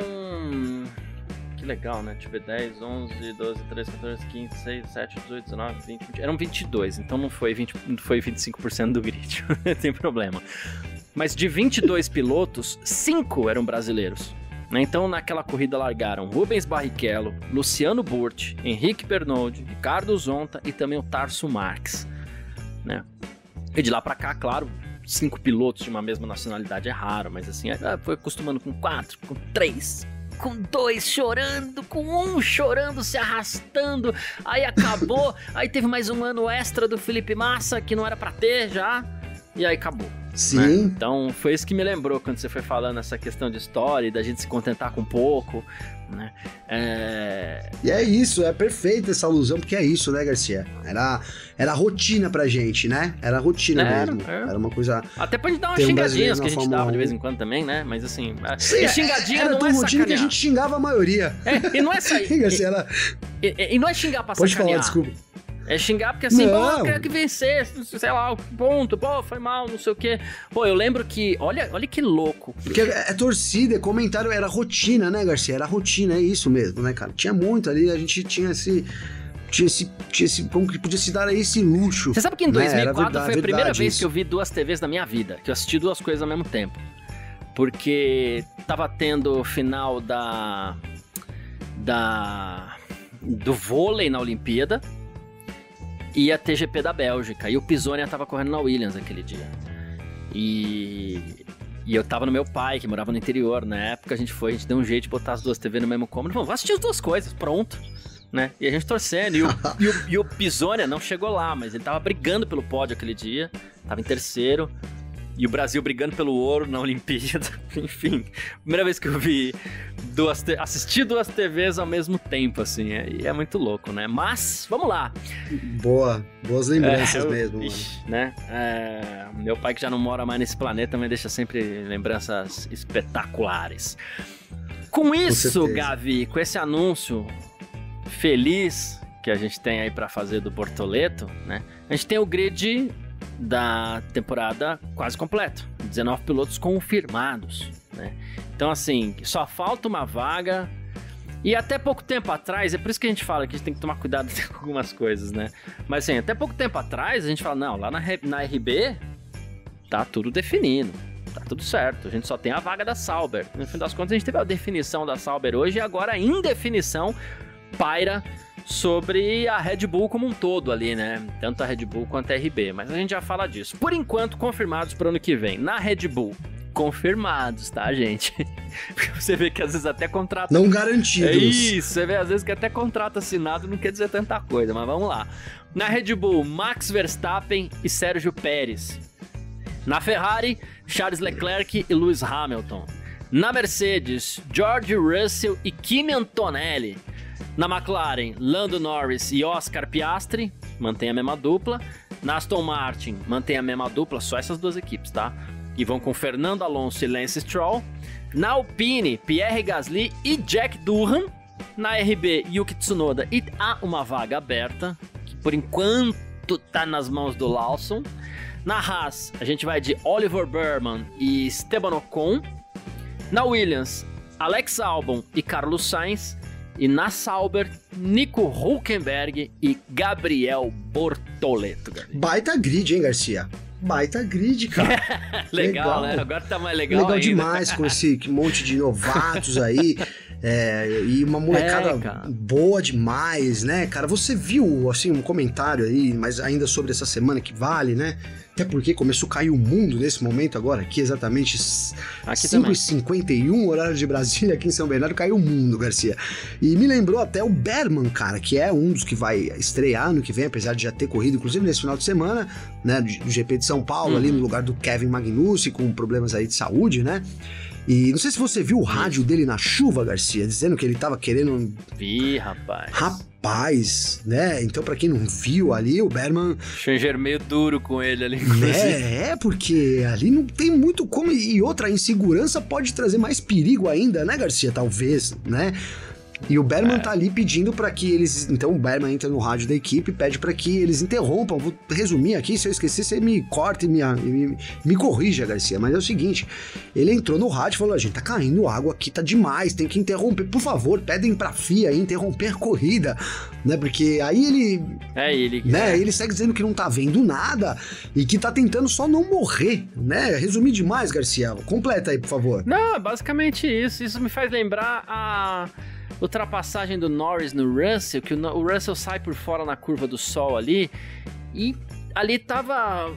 Que legal, né? Deixa eu ver, dez, onze, doze, treze, quatorze, quinze, dezesseis, dezessete, dezoito, dezenove, vinte, vinte... Eram vinte e dois, então não foi, vinte, não foi vinte e cinco por cento do grid, não tem problema. Mas de vinte e dois pilotos, cinco eram brasileiros. Então naquela corrida largaram Rubens Barrichello, Luciano Burti, Henrique Bernoldi, Ricardo Zonta e também o Tarso Marques, né? E de lá pra cá, claro, cinco pilotos de uma mesma nacionalidade é raro, mas assim, foi acostumando com quatro, com três, com dois chorando, com um chorando, se arrastando, aí acabou, aí teve mais um ano extra do Felipe Massa, que não era pra ter já, e aí acabou. Sim. Né? Então foi isso que me lembrou quando você foi falando essa questão de história e da gente se contentar com pouco, né? É... E é isso, é perfeita essa alusão, porque é isso, né, Garcia? Era, era rotina pra gente, né? Era rotina era, mesmo. Era. era uma coisa... Até pra gente dar umas um xingadinhas que a gente dava de vez em quando também, né? Mas assim... Sim, e xingadinha era não tão é rotina sacanear. que a gente xingava a maioria. É, e não é sair. Garcia, era... e, e, e não é xingar pra Pode sacanear. falar, desculpa. É xingar porque assim, não. pô, eu quero que vencesse, sei lá, ponto, pô, foi mal, não sei o quê. Pô, eu lembro que, olha, olha que louco. Porque é, é torcida, é comentário, era rotina, né, Garcia? Era rotina, é isso mesmo, né, cara? Tinha muito ali, a gente tinha esse... Tinha esse, tinha esse, como que podia se dar aí esse luxo. Você sabe que em dois mil e quatro, né? verdade, foi a primeira vez isso. que eu vi duas T Vs na minha vida, que eu assisti duas coisas ao mesmo tempo. Porque tava tendo o final da... da... do vôlei na Olimpíada e a T G P da Bélgica, e o Pisonia tava correndo na Williams aquele dia. E... E eu tava no meu pai, que morava no interior. Na época a gente foi, a gente deu um jeito de botar as duas T V no mesmo cômodo. Vamos assistir as duas coisas, pronto. Né? E a gente torcendo. E o, e, o, e o Pisonia não chegou lá, mas ele tava brigando pelo pódio aquele dia. Tava em terceiro. E o Brasil brigando pelo ouro na Olimpíada. Enfim, primeira vez que eu vi duas te... assistir duas T Vs ao mesmo tempo, assim. É, e é muito louco, né? Mas, vamos lá. Boa, boas lembranças é, eu, mesmo, ixi, né? É, meu pai, que já não mora mais nesse planeta, me deixa sempre lembranças espetaculares. Com isso, com Gavi, com esse anúncio feliz que a gente tem aí pra fazer do Bortoleto, né? A gente tem o grid da temporada quase completo, dezenove pilotos confirmados, né? Então, assim, só falta uma vaga. E até pouco tempo atrás, é por isso que a gente fala que a gente tem que tomar cuidado com algumas coisas, né? Mas assim, até pouco tempo atrás, a gente fala, não, lá na, na R B tá tudo definido, tá tudo certo, a gente só tem a vaga da Sauber. No fim das contas, a gente teve a definição da Sauber hoje e agora a indefinição paira sobre a Red Bull como um todo ali, né? Tanto a Red Bull quanto a R B, mas a gente já fala disso. Por enquanto, confirmados para o ano que vem. Na Red Bull, confirmados, tá, gente? Porque você vê que às vezes até contrato... Não garantidos. É isso, você vê às vezes que até contrato assinado não quer dizer tanta coisa, mas vamos lá. Na Red Bull, Max Verstappen e Sérgio Pérez. Na Ferrari, Charles Leclerc e Lewis Hamilton. Na Mercedes, George Russell e Kimi Antonelli. Na McLaren, Lando Norris e Oscar Piastri, mantém a mesma dupla. Na Aston Martin, mantém a mesma dupla, só essas duas equipes, tá? E vão com Fernando Alonso e Lance Stroll. Na Alpine, Pierre Gasly e Jack Durham. Na R B, Yuki Tsunoda, e há uma vaga aberta, que por enquanto tá nas mãos do Lawson. Na Haas, a gente vai de Oliver Burman e Esteban Ocon. Na Williams, Alex Albon e Carlos Sainz. E na Sauber, Nico Hülkenberg e Gabriel Bortoleto. Gabriel. Baita grid, hein, Garcia? Baita grid, cara. legal, legal, né? Agora tá mais legal Legal ainda. demais com esse monte de novatos aí. É, e uma molecada é, boa demais, né, cara? Você viu, assim, um comentário aí, mas ainda sobre essa semana que vale, né? Até porque começou a cair o mundo nesse momento agora, aqui exatamente cinco e cinquenta e um, horário de Brasília, aqui em São Bernardo, caiu o mundo, Garcia. E me lembrou até o Berman, cara, que é um dos que vai estrear no que vem, apesar de já ter corrido, inclusive nesse final de semana, né, do G P de São Paulo, uhum. ali no lugar do Kevin Magnussen, com problemas aí de saúde, né? E não sei se você viu o rádio dele na chuva, Garcia, dizendo que ele tava querendo... Vi, rapaz. Rapaz, né? Então, pra quem não viu ali, o Berman... Changer meio duro com ele ali. É, é, porque ali não tem muito como... E outra, a insegurança pode trazer mais perigo ainda, né, Garcia? Talvez, né? E o Berman é. tá ali pedindo pra que eles... Então o Berman entra no rádio da equipe e pede pra que eles interrompam. Vou resumir aqui, se eu esquecer, você me corta e me, me, me corrija, Garcia. Mas é o seguinte, ele entrou no rádio e falou, a gente tá caindo água aqui, tá demais, tem que interromper. Por favor, pedem pra F I A aí interromper a corrida, né? Porque aí ele... É ele. Né? É. Ele segue dizendo que não tá vendo nada e que tá tentando só não morrer, né? Resumir demais, Garcia. Completa aí, por favor. Não, basicamente isso. Isso me faz lembrar a... ultrapassagem do Norris no Russell, que o Russell sai por fora na curva do sol ali, e ali tava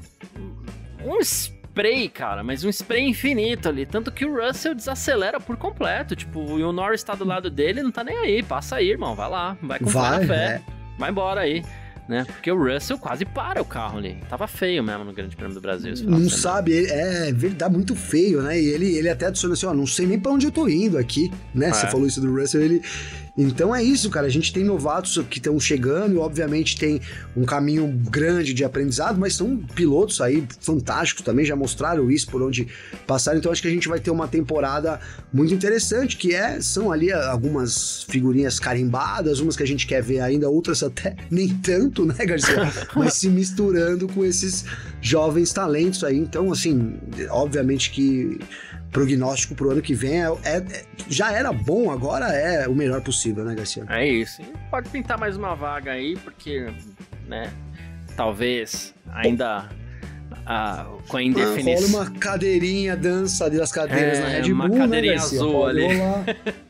um spray, cara, mas um spray infinito ali, tanto que o Russell desacelera por completo, tipo, e o Norris tá do lado dele, não tá nem aí, passa aí, irmão, vai lá, vai com vai, fé, é. vai embora aí. Né? Porque o Russell quase para o carro ali. Tava feio mesmo no Grande Prêmio do Brasil. Não sabe, é verdade, muito feio, né? E ele, ele até adiciona assim, ó, não sei nem pra onde eu tô indo aqui, né? É. Você falou isso do Russell, ele... Então é isso, cara, a gente tem novatos que estão chegando e obviamente tem um caminho grande de aprendizado, mas são pilotos aí fantásticos também, já mostraram isso por onde passaram, então acho que a gente vai ter uma temporada muito interessante, que é, são ali algumas figurinhas carimbadas, umas que a gente quer ver ainda, outras até nem tanto, né, Garcia? Mas se misturando com esses jovens talentos aí, então assim, obviamente que prognóstico pro ano que vem é, é, já era bom, agora é o melhor possível, né, Garcia? É isso. Pode pintar mais uma vaga aí, porque, né, talvez ainda a, com a indefinição... Ah, rola uma cadeirinha, dança das cadeiras é, na Red Bull, uma cadeirinha, né, azul pode ali. Rolar.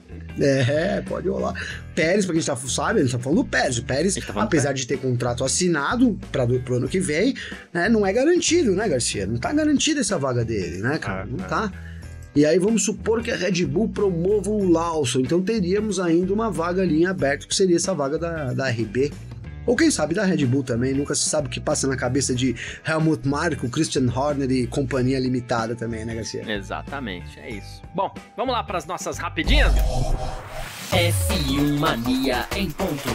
É, pode rolar. Pérez, pra quem tá, sabe, ele tá falando do Pérez. O Pérez, tá apesar de ter contrato assinado pra, pro ano que vem, né, não é garantido, né, Garcia? Não tá garantida essa vaga dele, né, cara? Ah, não é. tá. E aí vamos supor que a Red Bull promova o Lawson, então teríamos ainda uma vaga ali em aberto, que seria essa vaga da, da R B. Ou quem sabe da Red Bull também, nunca se sabe o que passa na cabeça de Helmut Marko, Christian Horner e companhia limitada também, né, Garcia? Exatamente, é isso. Bom, vamos lá para as nossas rapidinhas? F um Mania em ponto.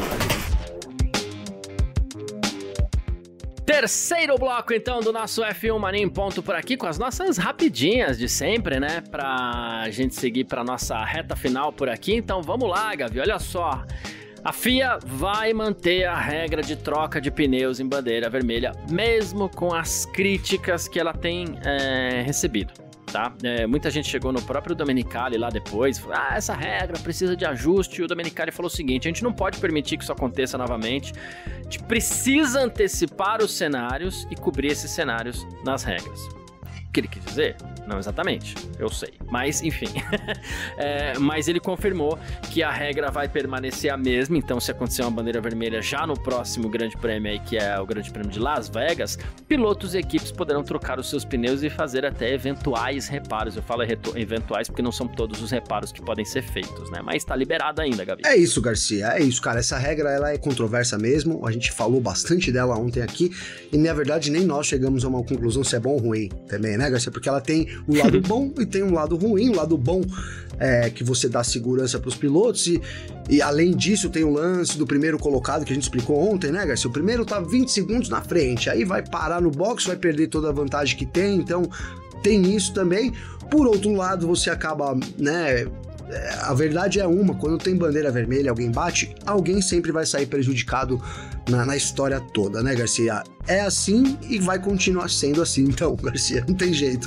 Terceiro bloco, então, do nosso F um Mania em ponto por aqui, com as nossas rapidinhas de sempre, né? Pra gente seguir pra nossa reta final por aqui. Então, vamos lá, Gavi, olha só. A F I A vai manter a regra de troca de pneus em bandeira vermelha, mesmo com as críticas que ela tem é, recebido. tá? É, muita gente chegou no próprio Domenicali lá depois, falou, ah, essa regra precisa de ajuste, e o Domenicali falou o seguinte, a gente não pode permitir que isso aconteça novamente, a gente precisa antecipar os cenários e cobrir esses cenários nas regras. O que ele quis dizer? Não exatamente, eu sei, mas enfim. é, mas ele confirmou que a regra vai permanecer a mesma, então se acontecer uma bandeira vermelha já no próximo grande prêmio aí, que é o grande prêmio de Las Vegas, pilotos e equipes poderão trocar os seus pneus e fazer até eventuais reparos. Eu falo eventuais porque não são todos os reparos que podem ser feitos, né? Mas tá liberado ainda, Gabi. É isso, Garcia, é isso, cara. Essa regra, ela é controversa mesmo, a gente falou bastante dela ontem aqui, e na verdade nem nós chegamos a uma conclusão se é bom ou ruim também, né, Garcia? Porque ela tem o lado bom e tem um lado ruim. O lado bom é que você dá segurança para os pilotos e, e além disso tem o lance do primeiro colocado que a gente explicou ontem, né, Garcia? O primeiro tá vinte segundos na frente, aí vai parar no box, vai perder toda a vantagem que tem, então tem isso também. Por outro lado, você acaba, né, a verdade é uma, quando tem bandeira vermelha, alguém bate, alguém sempre vai sair prejudicado na, na história toda, né, Garcia? É assim e vai continuar sendo assim, então, Garcia, não tem jeito.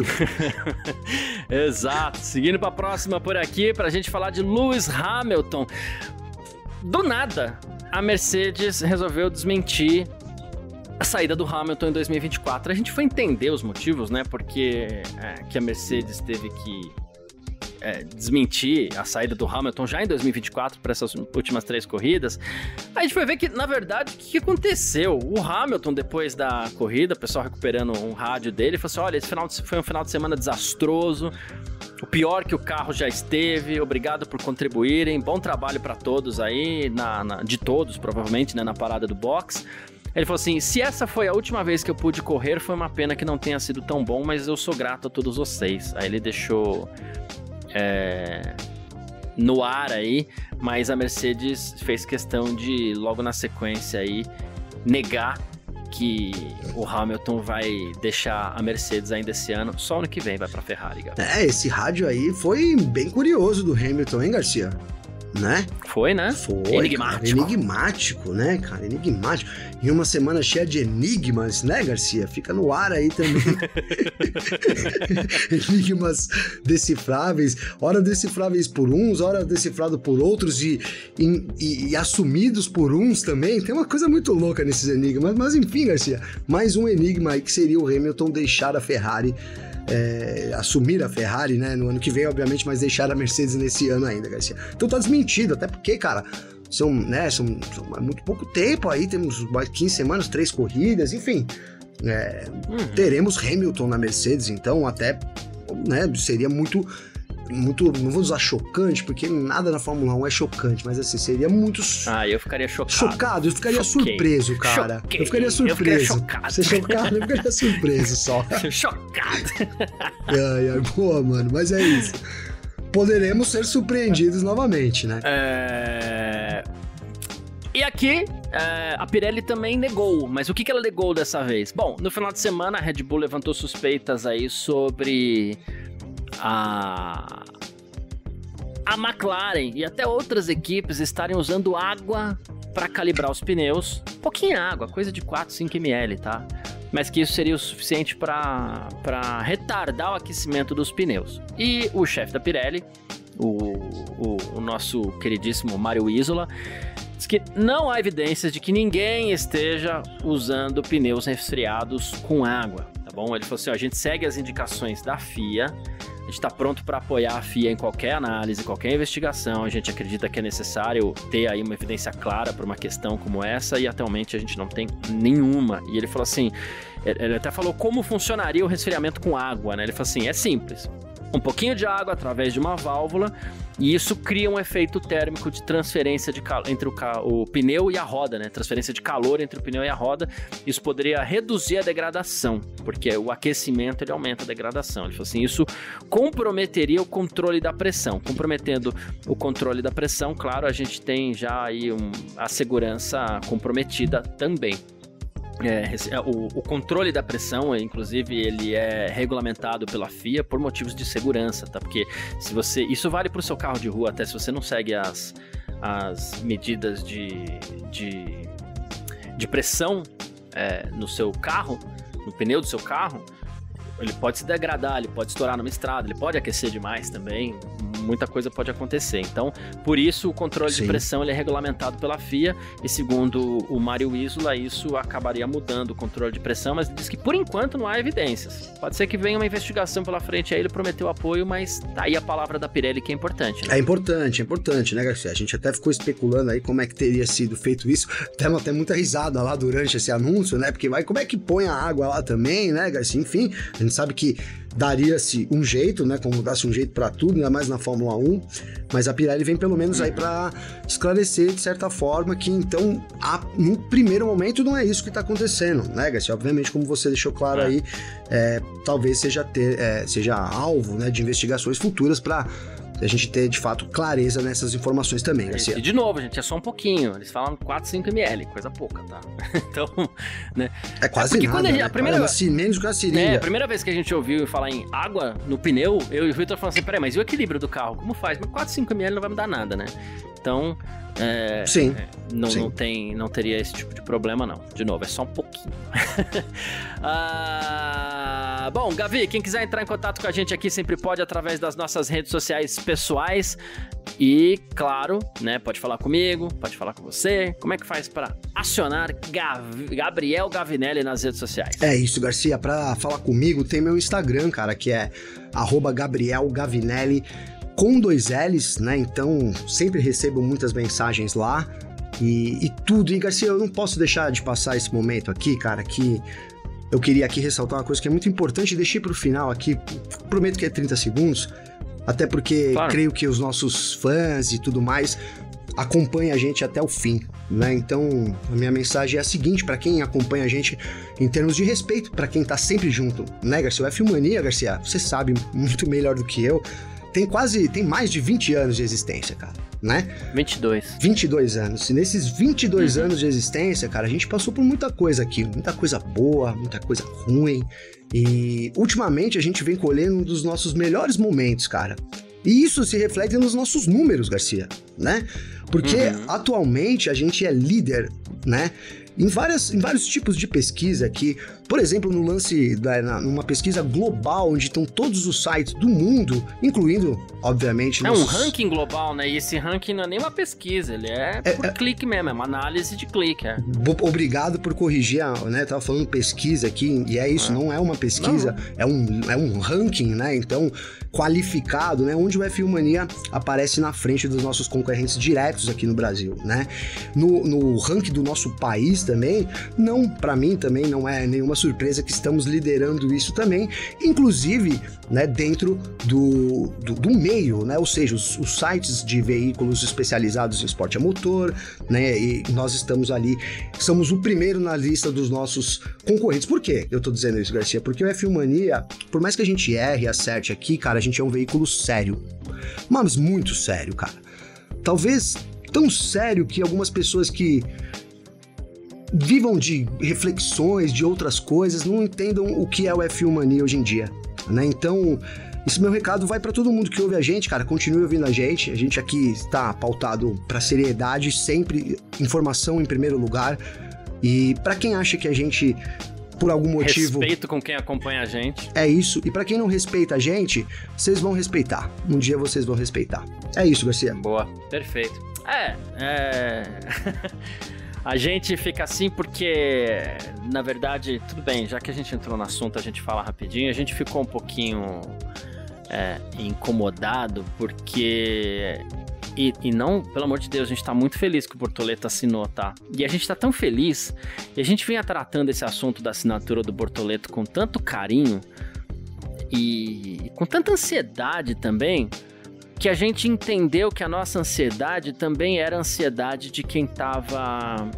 Exato. Seguindo pra próxima por aqui, pra gente falar de Lewis Hamilton. Do nada, a Mercedes resolveu desmentir a saída do Hamilton em dois mil e vinte e quatro. A gente foi entender os motivos, né, porque é, que a Mercedes teve que É, desmentir a saída do Hamilton já em dois mil e vinte e quatro para essas últimas três corridas. A gente foi ver que, na verdade, o que aconteceu? O Hamilton, depois da corrida, o pessoal recuperando um rádio dele, falou assim, olha, esse final de, foi um final de semana desastroso, o pior que o carro já esteve, obrigado por contribuírem, bom trabalho para todos aí, na, na, de todos, provavelmente, né, na parada do box. Ele falou assim, se essa foi a última vez que eu pude correr, foi uma pena que não tenha sido tão bom, mas eu sou grato a todos vocês. Aí ele deixou É, no ar aí, mas a Mercedes fez questão de, logo na sequência aí, negar que o Hamilton vai deixar a Mercedes ainda esse ano, só ano que vem vai pra Ferrari, Gabriel. É, esse rádio aí foi bem curioso do Hamilton, hein, Garcia? Né? Foi, né? Foi, enigmático. Cara, enigmático, né, cara? Enigmático. E uma semana cheia de enigmas, né, Garcia? Fica no ar aí também. Enigmas decifráveis, ora decifráveis por uns, ora decifrado por outros e, e, e assumidos por uns também. Tem uma coisa muito louca nesses enigmas, mas enfim, Garcia, mais um enigma aí que seria o Hamilton deixar a Ferrari, É, assumir a Ferrari, né, no ano que vem, obviamente, mas deixar a Mercedes nesse ano ainda, Garcia. Então tá desmentido, até porque, cara, são, né, são, são muito pouco tempo aí, temos mais quinze semanas, três corridas, enfim, é, uhum. teremos Hamilton na Mercedes, então até, né, seria muito, muito, não vou usar chocante, porque nada na Fórmula um é chocante, mas assim, seria muito... Ah, eu ficaria chocado. Chocado, eu ficaria Choquei. surpreso, cara. Choquei. Eu ficaria surpreso. Eu ficaria chocado. Você chocado, eu ficaria surpreso só. Chocado. Ai, ai, boa, mano, mas é isso. Poderemos ser surpreendidos novamente, né? É... E aqui, é, a Pirelli também negou, mas o que, que ela negou dessa vez? Bom, no final de semana a Red Bull levantou suspeitas aí sobre a, a McLaren e até outras equipes estarem usando água para calibrar os pneus. Pouquinha água, coisa de quatro, cinco mililitros, tá? Mas que isso seria o suficiente para retardar o aquecimento dos pneus. E o chefe da Pirelli, o, o, o nosso queridíssimo Mário Isola, diz que não há evidências de que ninguém esteja usando pneus resfriados com água, tá bom? Ele falou assim, ó, a gente segue as indicações da F I A, a gente está pronto para apoiar a F I A em qualquer análise, qualquer investigação, a gente acredita que é necessário ter aí uma evidência clara para uma questão como essa e atualmente a gente não tem nenhuma. E ele falou assim, ele até falou como funcionaria o resfriamento com água, né? Ele falou assim, é simples, um pouquinho de água através de uma válvula e isso cria um efeito térmico de transferência de cal- entre o, ca- o pneu e a roda, né? Transferência de calor entre o pneu e a roda. Isso poderia reduzir a degradação, porque o aquecimento ele aumenta a degradação. Ele falou assim, isso comprometeria o controle da pressão. Comprometendo o controle da pressão, claro, a gente tem já aí um, a segurança comprometida também. É, o, o controle da pressão, inclusive, ele é regulamentado pela F I A por motivos de segurança, tá? Porque se você, isso vale para o seu carro de rua, até se você não segue as, as medidas de, de, de pressão é, no seu carro, no pneu do seu carro, ele pode se degradar, ele pode estourar numa estrada, ele pode aquecer demais também, muita coisa pode acontecer. Então, por isso o controle Sim. de pressão ele é regulamentado pela F I A, e segundo o Mário Isola, isso acabaria mudando o controle de pressão, mas diz que por enquanto não há evidências. Pode ser que venha uma investigação pela frente, aí ele prometeu apoio, mas tá aí a palavra da Pirelli que é importante, né? É importante, é importante, né, Garcia? A gente até ficou especulando aí como é que teria sido feito isso, temos até muita risada lá durante esse anúncio, né, porque vai, como é que põe a água lá também, né, Garcia? Enfim, a gente sabe que daria-se um jeito, né, como dá-se um jeito pra tudo, ainda mais na Fórmula um, mas a Pirelli vem pelo menos aí pra esclarecer de certa forma que então, a, no primeiro momento não é isso que tá acontecendo, né, Garcia? Obviamente, como você deixou claro aí, é, talvez seja, ter, é, seja alvo, né, de investigações futuras pra a gente ter, de fato, clareza nessas informações também, Garcia. E, de novo, gente, é só um pouquinho. Eles falam quatro, cinco mililitros, coisa pouca, tá? Então, né? É quase é nada, quando a, gente, né? a primeira vez... menos que a seringa. É, a primeira vez que a gente ouviu falar em água no pneu, eu e o Victor falamos assim, peraí, mas e o equilíbrio do carro? Como faz? Mas quatro, cinco mililitros não vai me dar nada, né? Então, é, Sim. É, não, Sim. Não, tem, não teria esse tipo de problema, não. De novo, é só um pouquinho. ah, bom, Gavi, quem quiser entrar em contato com a gente aqui sempre pode através das nossas redes sociais pessoais. E, claro, né, pode falar comigo, pode falar com você. Como é que faz para acionar Gav- Gabriel Gavinelli nas redes sociais? É isso, Garcia. Para falar comigo, tem meu Instagram, cara, que é arroba Gabriel Gavinelli com dois L's, né? Então, sempre recebo muitas mensagens lá e, e tudo. E, Garcia, eu não posso deixar de passar esse momento aqui, cara, que eu queria aqui ressaltar uma coisa que é muito importante e deixei pro final aqui. Prometo que é trinta segundos. Até porque claro. creio que os nossos fãs e tudo mais acompanham a gente até o fim, né? Então, a minha mensagem é a seguinte para quem acompanha a gente em termos de respeito, para quem tá sempre junto, né, Garcia? O F um Mania, Garcia, você sabe muito melhor do que eu, tem quase, tem mais de vinte anos de existência, cara, né? vinte e dois. vinte e dois anos. E nesses vinte e dois uhum. anos de existência, cara, a gente passou por muita coisa aqui, muita coisa boa, muita coisa ruim. E ultimamente a gente vem colhendo um dos nossos melhores momentos, cara. E isso se reflete nos nossos números, Garcia, né? Porque uhum. atualmente a gente é líder, né? Em, várias, em vários tipos de pesquisa aqui, por exemplo, no lance, da, na, numa pesquisa global, onde estão todos os sites do mundo, incluindo, obviamente... É nossos... um ranking global, né? E esse ranking não é nem uma pesquisa, ele é, é por é... clique mesmo, é uma análise de clique. É. Obrigado por corrigir, né? Eu tava falando pesquisa aqui, e é isso, é. não é uma pesquisa, é um, é um ranking, né? Então, qualificado, né? Onde o F um Mania aparece na frente dos nossos concorrentes diretos aqui no Brasil, né? No, no ranking do nosso país também, não, pra mim também não é nenhuma surpresa que estamos liderando isso também, inclusive, né, dentro do, do, do meio, né, ou seja, os, os sites de veículos especializados em esporte a motor, né, e nós estamos ali, somos o primeiro na lista dos nossos concorrentes. Por quê eu tô dizendo isso, Garcia? Porque o F um Mania, por mais que a gente erre e acerte aqui, cara, a gente é um veículo sério, mas muito sério, cara. Talvez tão sério que algumas pessoas que vivam de reflexões, de outras coisas, não entendam o que é o F um Mania hoje em dia, né? Então, esse meu recado vai para todo mundo que ouve a gente, cara, continue ouvindo a gente, a gente aqui está pautado para seriedade, sempre informação em primeiro lugar, e para quem acha que a gente, por algum motivo... Respeito com quem acompanha a gente. É isso, e para quem não respeita a gente, vocês vão respeitar, um dia vocês vão respeitar. É isso, Garcia. Boa, perfeito. É, é... A gente fica assim porque, na verdade, tudo bem, já que a gente entrou no assunto, a gente fala rapidinho, a gente ficou um pouquinho é, incomodado porque, e, e não, pelo amor de Deus, a gente tá muito feliz que o Bortoleto assinou, tá? E a gente tá tão feliz, e a gente vinha tratando esse assunto da assinatura do Bortoleto com tanto carinho e com tanta ansiedade também, que a gente entendeu que a nossa ansiedade também era a ansiedade de quem estava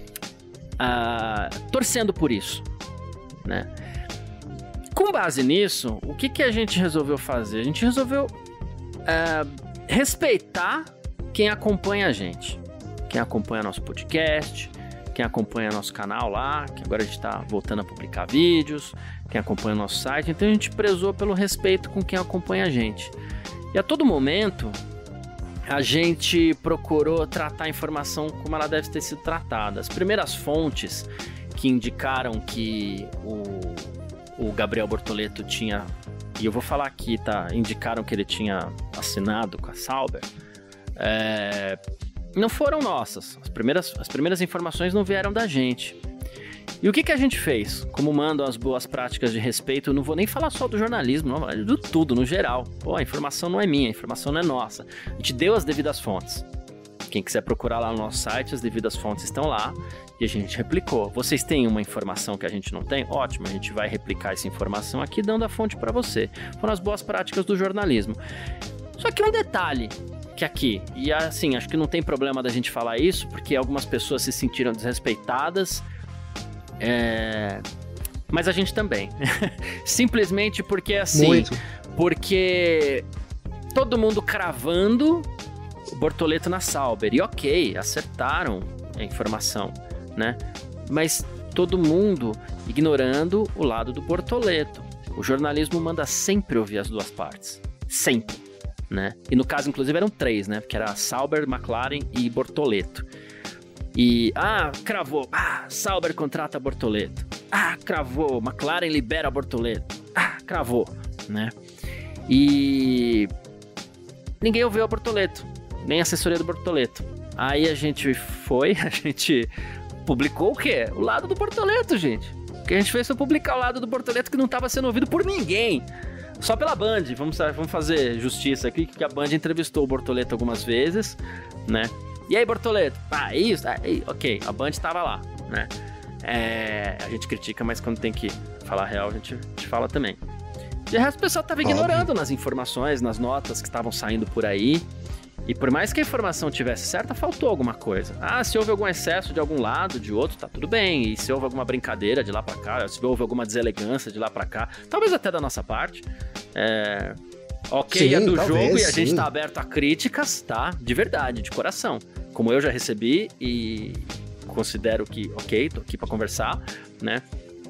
uh, torcendo por isso, né? Com base nisso, o que, que a gente resolveu fazer? A gente resolveu uh, respeitar quem acompanha a gente, quem acompanha nosso podcast, quem acompanha nosso canal lá, que agora a gente está voltando a publicar vídeos, quem acompanha nosso site. Então a gente prezou pelo respeito com quem acompanha a gente. E a todo momento, a gente procurou tratar a informação como ela deve ter sido tratada. As primeiras fontes que indicaram que o, o Gabriel Bortoleto tinha, e eu vou falar aqui, tá? Indicaram que ele tinha assinado com a Sauber. É, não foram nossas. As primeiras, as primeiras informações não vieram da gente. E o que, que a gente fez? Como mandam as boas práticas de respeito, eu não vou nem falar só do jornalismo, não, do tudo, no geral. Pô, a informação não é minha, a informação não é nossa. A gente deu as devidas fontes. Quem quiser procurar lá no nosso site, as devidas fontes estão lá e a gente replicou. Vocês têm uma informação que a gente não tem? Ótimo, a gente vai replicar essa informação aqui, dando a fonte para você. Foram as boas práticas do jornalismo. Só que um detalhe, que aqui, e assim, acho que não tem problema da gente falar isso, porque algumas pessoas se sentiram desrespeitadas, É... mas a gente também. Simplesmente porque assim, Muito. porque todo mundo cravando o Bortoleto na Sauber. E ok, acertaram a informação, né? Mas todo mundo ignorando o lado do Bortoleto. O jornalismo manda sempre ouvir as duas partes. Sempre, né? E no caso, inclusive, eram três, né? Porque era Sauber, McLaren e Bortoleto. E, ah, cravou. Ah, Sauber contrata Bortoleto. Ah, cravou. McLaren libera Bortoleto. Ah, cravou, né? E ninguém ouviu a Bortoleto, nem a assessoria do Bortoleto. Aí a gente foi, a gente publicou o quê? O lado do Bortoleto, gente. O que a gente fez foi publicar o lado do Bortoleto que não estava sendo ouvido por ninguém. Só pela Band. Vamos, vamos fazer justiça aqui, que a Band entrevistou o Bortoleto algumas vezes, né? E aí, Bortoleto? Ah, isso? Ah, ok, a Band estava lá, né? É, a gente critica, mas quando tem que falar a real, a gente, a gente fala também. De resto, o pessoal estava ignorando Óbvio. nas informações, nas notas que estavam saindo por aí. E por mais que a informação tivesse certa, faltou alguma coisa. Ah, se houve algum excesso de algum lado, de outro, tá tudo bem. E se houve alguma brincadeira de lá pra cá, se houve alguma deselegância de lá pra cá, talvez até da nossa parte. É... Ok, Sim, é do talvez, jogo e a sim. gente tá aberto a críticas, tá? De verdade, de coração. Como eu já recebi e considero que, ok, tô aqui pra conversar, né?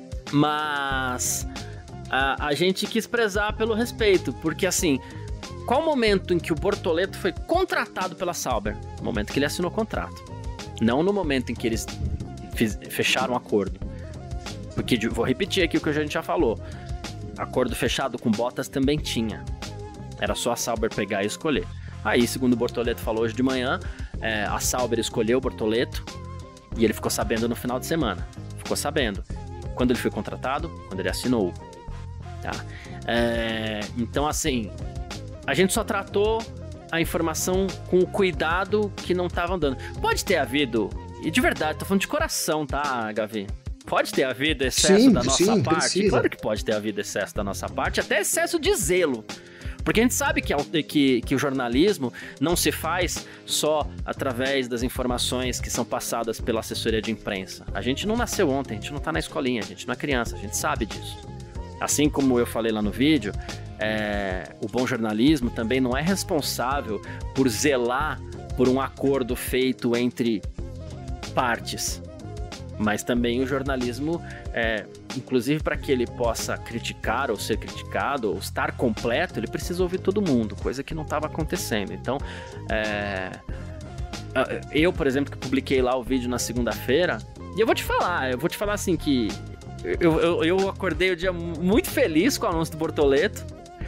Mas a, a gente quis prezar pelo respeito, porque assim, qual o momento em que o Bortoleto foi contratado pela Sauber? No momento que ele assinou o contrato. Não no momento em que eles fiz, fecharam o acordo. Porque, vou repetir aqui o que a gente já falou. Acordo fechado com Bottas também tinha. Era só a Sauber pegar e escolher. Aí, segundo o Bortoleto falou hoje de manhã, é, a Sauber escolheu o Bortoleto e ele ficou sabendo no final de semana. Ficou sabendo. Quando ele foi contratado? Quando ele assinou. Tá? É, então, assim, a gente só tratou a informação com o cuidado que não estavam dando. Pode ter havido, e de verdade, tô falando de coração, tá, Gavi? Pode ter havido excesso Sim, da nossa sim, parte? precisa. Claro que pode ter havido excesso da nossa parte, até excesso de zelo. Porque a gente sabe que, que, que o jornalismo não se faz só através das informações que são passadas pela assessoria de imprensa. A gente não nasceu ontem, a gente não tá na escolinha, a gente não é criança, a gente sabe disso. Assim como eu falei lá no vídeo, é, o bom jornalismo também não é responsável por zelar por um acordo feito entre partes. Mas também o jornalismo, é, inclusive para que ele possa criticar ou ser criticado ou estar completo, ele precisa ouvir todo mundo, coisa que não estava acontecendo. Então, é, eu, por exemplo, que publiquei lá o vídeo na segunda-feira, e eu vou te falar, eu vou te falar assim que eu, eu, eu acordei o dia muito feliz com o anúncio do Bortoleto,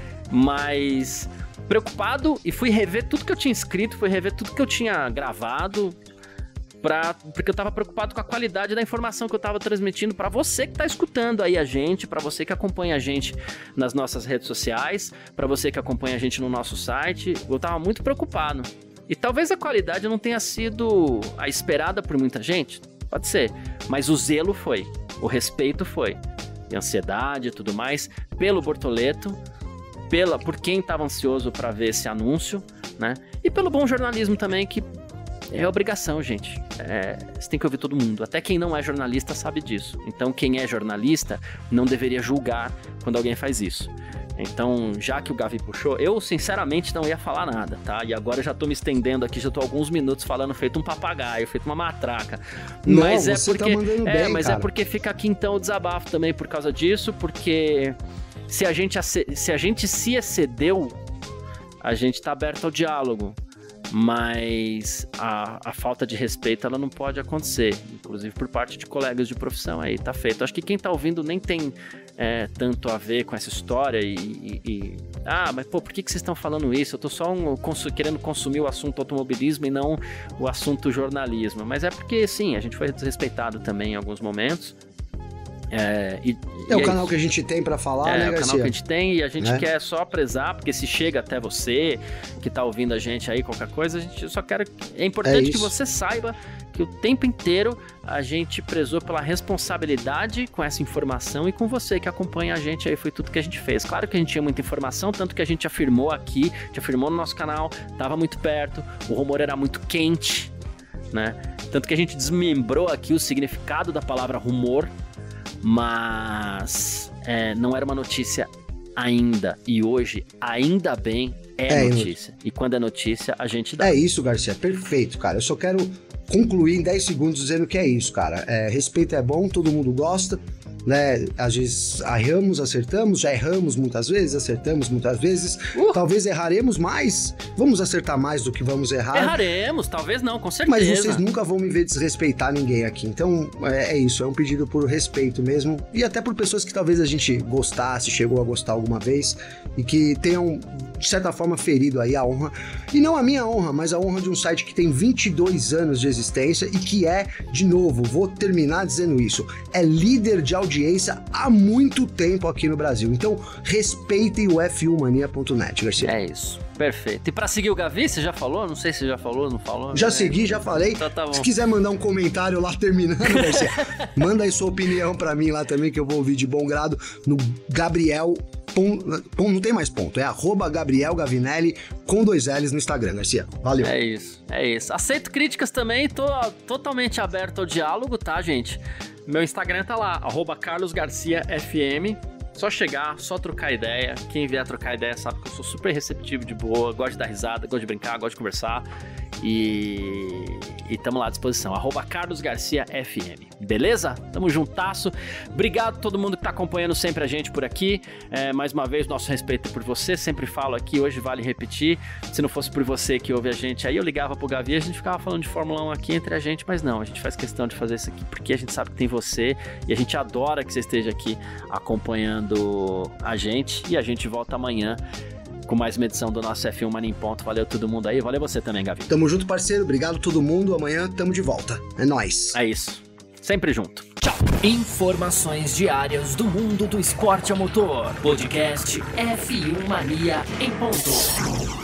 mas preocupado, e fui rever tudo que eu tinha escrito, fui rever tudo que eu tinha gravado, Pra, porque eu tava preocupado com a qualidade da informação que eu tava transmitindo pra você que tá escutando aí a gente, pra você que acompanha a gente nas nossas redes sociais, pra você que acompanha a gente no nosso site. Eu tava muito preocupado. E talvez a qualidade não tenha sido a esperada por muita gente, pode ser, mas o zelo foi, o respeito foi, e a ansiedade e tudo mais, pelo Bortoleto, pela, por quem tava ansioso pra ver esse anúncio, né? E pelo bom jornalismo também, que é obrigação, gente. É, você tem que ouvir todo mundo. Até quem não é jornalista sabe disso. Então, quem é jornalista não deveria julgar quando alguém faz isso. Então, já que o Gavi puxou, eu sinceramente não ia falar nada, tá? E agora eu já tô me estendendo aqui, já tô alguns minutos falando feito um papagaio, feito uma matraca. Não, mas é você porque, tá mandando é, bem, mas cara. é porque fica aqui então o desabafo também por causa disso, porque se a gente, se a gente se excedeu, a gente tá aberto ao diálogo. mas a, a falta de respeito ela não pode acontecer, inclusive por parte de colegas de profissão aí, tá feito. Acho que quem tá ouvindo nem tem é, tanto a ver com essa história e, e, e... ah, mas pô, por que, que vocês estão falando isso? Eu tô só um, consu- querendo consumir o assunto automobilismo e não o assunto jornalismo, mas é porque sim, a gente foi desrespeitado também em alguns momentos. É, e, é e o é canal isso. que a gente tem pra falar, é, né, É o Garcia? canal que a gente tem e a gente É. quer só prezar, porque se chega até você, que tá ouvindo a gente aí, qualquer coisa, a gente só quer... É importante É que isso. você saiba que o tempo inteiro a gente prezou pela responsabilidade com essa informação e com você que acompanha a gente aí, foi tudo que a gente fez. Claro que a gente tinha muita informação, tanto que a gente afirmou aqui, a gente afirmou no nosso canal, tava muito perto, o rumor era muito quente, né? Tanto que a gente desmembrou aqui o significado da palavra rumor, mas é, não era uma notícia ainda. E hoje, ainda bem, é, É, notícia. E quando é notícia, a gente dá. É isso, Garcia, perfeito, cara. Eu só quero concluir em dez segundos dizendo que é isso, cara. É, respeito é bom, todo mundo gosta, né? Às vezes erramos, acertamos, já erramos muitas vezes, acertamos muitas vezes. Uh! Talvez erraremos mais, vamos acertar mais do que vamos errar. Erraremos, talvez não, com certeza. Mas vocês nunca vão me ver desrespeitar ninguém aqui. Então, é, é isso, é um pedido por respeito mesmo. E até por pessoas que talvez a gente gostasse, chegou a gostar alguma vez, e que tenham, de certa forma, ferido aí a honra. E não a minha honra, mas a honra de um site que tem vinte e dois anos de existência e que é, de novo, vou terminar dizendo isso, é líder de audiência há muito tempo aqui no Brasil. Então, respeitem o F um mania ponto net, Garcia. É isso, perfeito. E pra seguir o Gavi, você já falou? Não sei se já falou, não falou? Já É. segui, já falei. Então tá bom. Se quiser mandar um comentário lá terminando, Garcia, manda aí sua opinião pra mim lá também, que eu vou ouvir de bom grado no Gabriel. Pon, pon, não tem mais ponto, é arroba Gabriel Gavinelli com dois L's no Instagram, Garcia. Valeu. É isso, é isso. Aceito críticas também, tô totalmente aberto ao diálogo, tá, gente? Meu Instagram tá lá, arroba Carlos Garcia F M. Só chegar, só trocar ideia. Quem vier trocar ideia sabe que eu sou super receptivo, de boa, gosto de dar risada, gosto de brincar, gosto de conversar. E e tamo lá à disposição, arroba Carlos Garcia F M, beleza? Tamo juntasso. Obrigado a todo mundo que tá acompanhando sempre a gente por aqui. É, mais uma vez, nosso respeito por você, sempre falo aqui, hoje vale repetir. Se não fosse por você que ouve a gente aí, eu ligava pro Gavi, a gente ficava falando de Fórmula um aqui entre a gente, mas não, a gente faz questão de fazer isso aqui porque a gente sabe que tem você e a gente adora que você esteja aqui acompanhando a gente, e a gente volta amanhã com mais uma edição do nosso F um Mania em Ponto. Valeu todo mundo aí, valeu você também, Gavi. Tamo junto, parceiro. Obrigado a todo mundo. Amanhã tamo de volta. É nóis. É isso, sempre junto. Tchau. Informações diárias do mundo do esporte a motor. Podcast F um Mania em Ponto.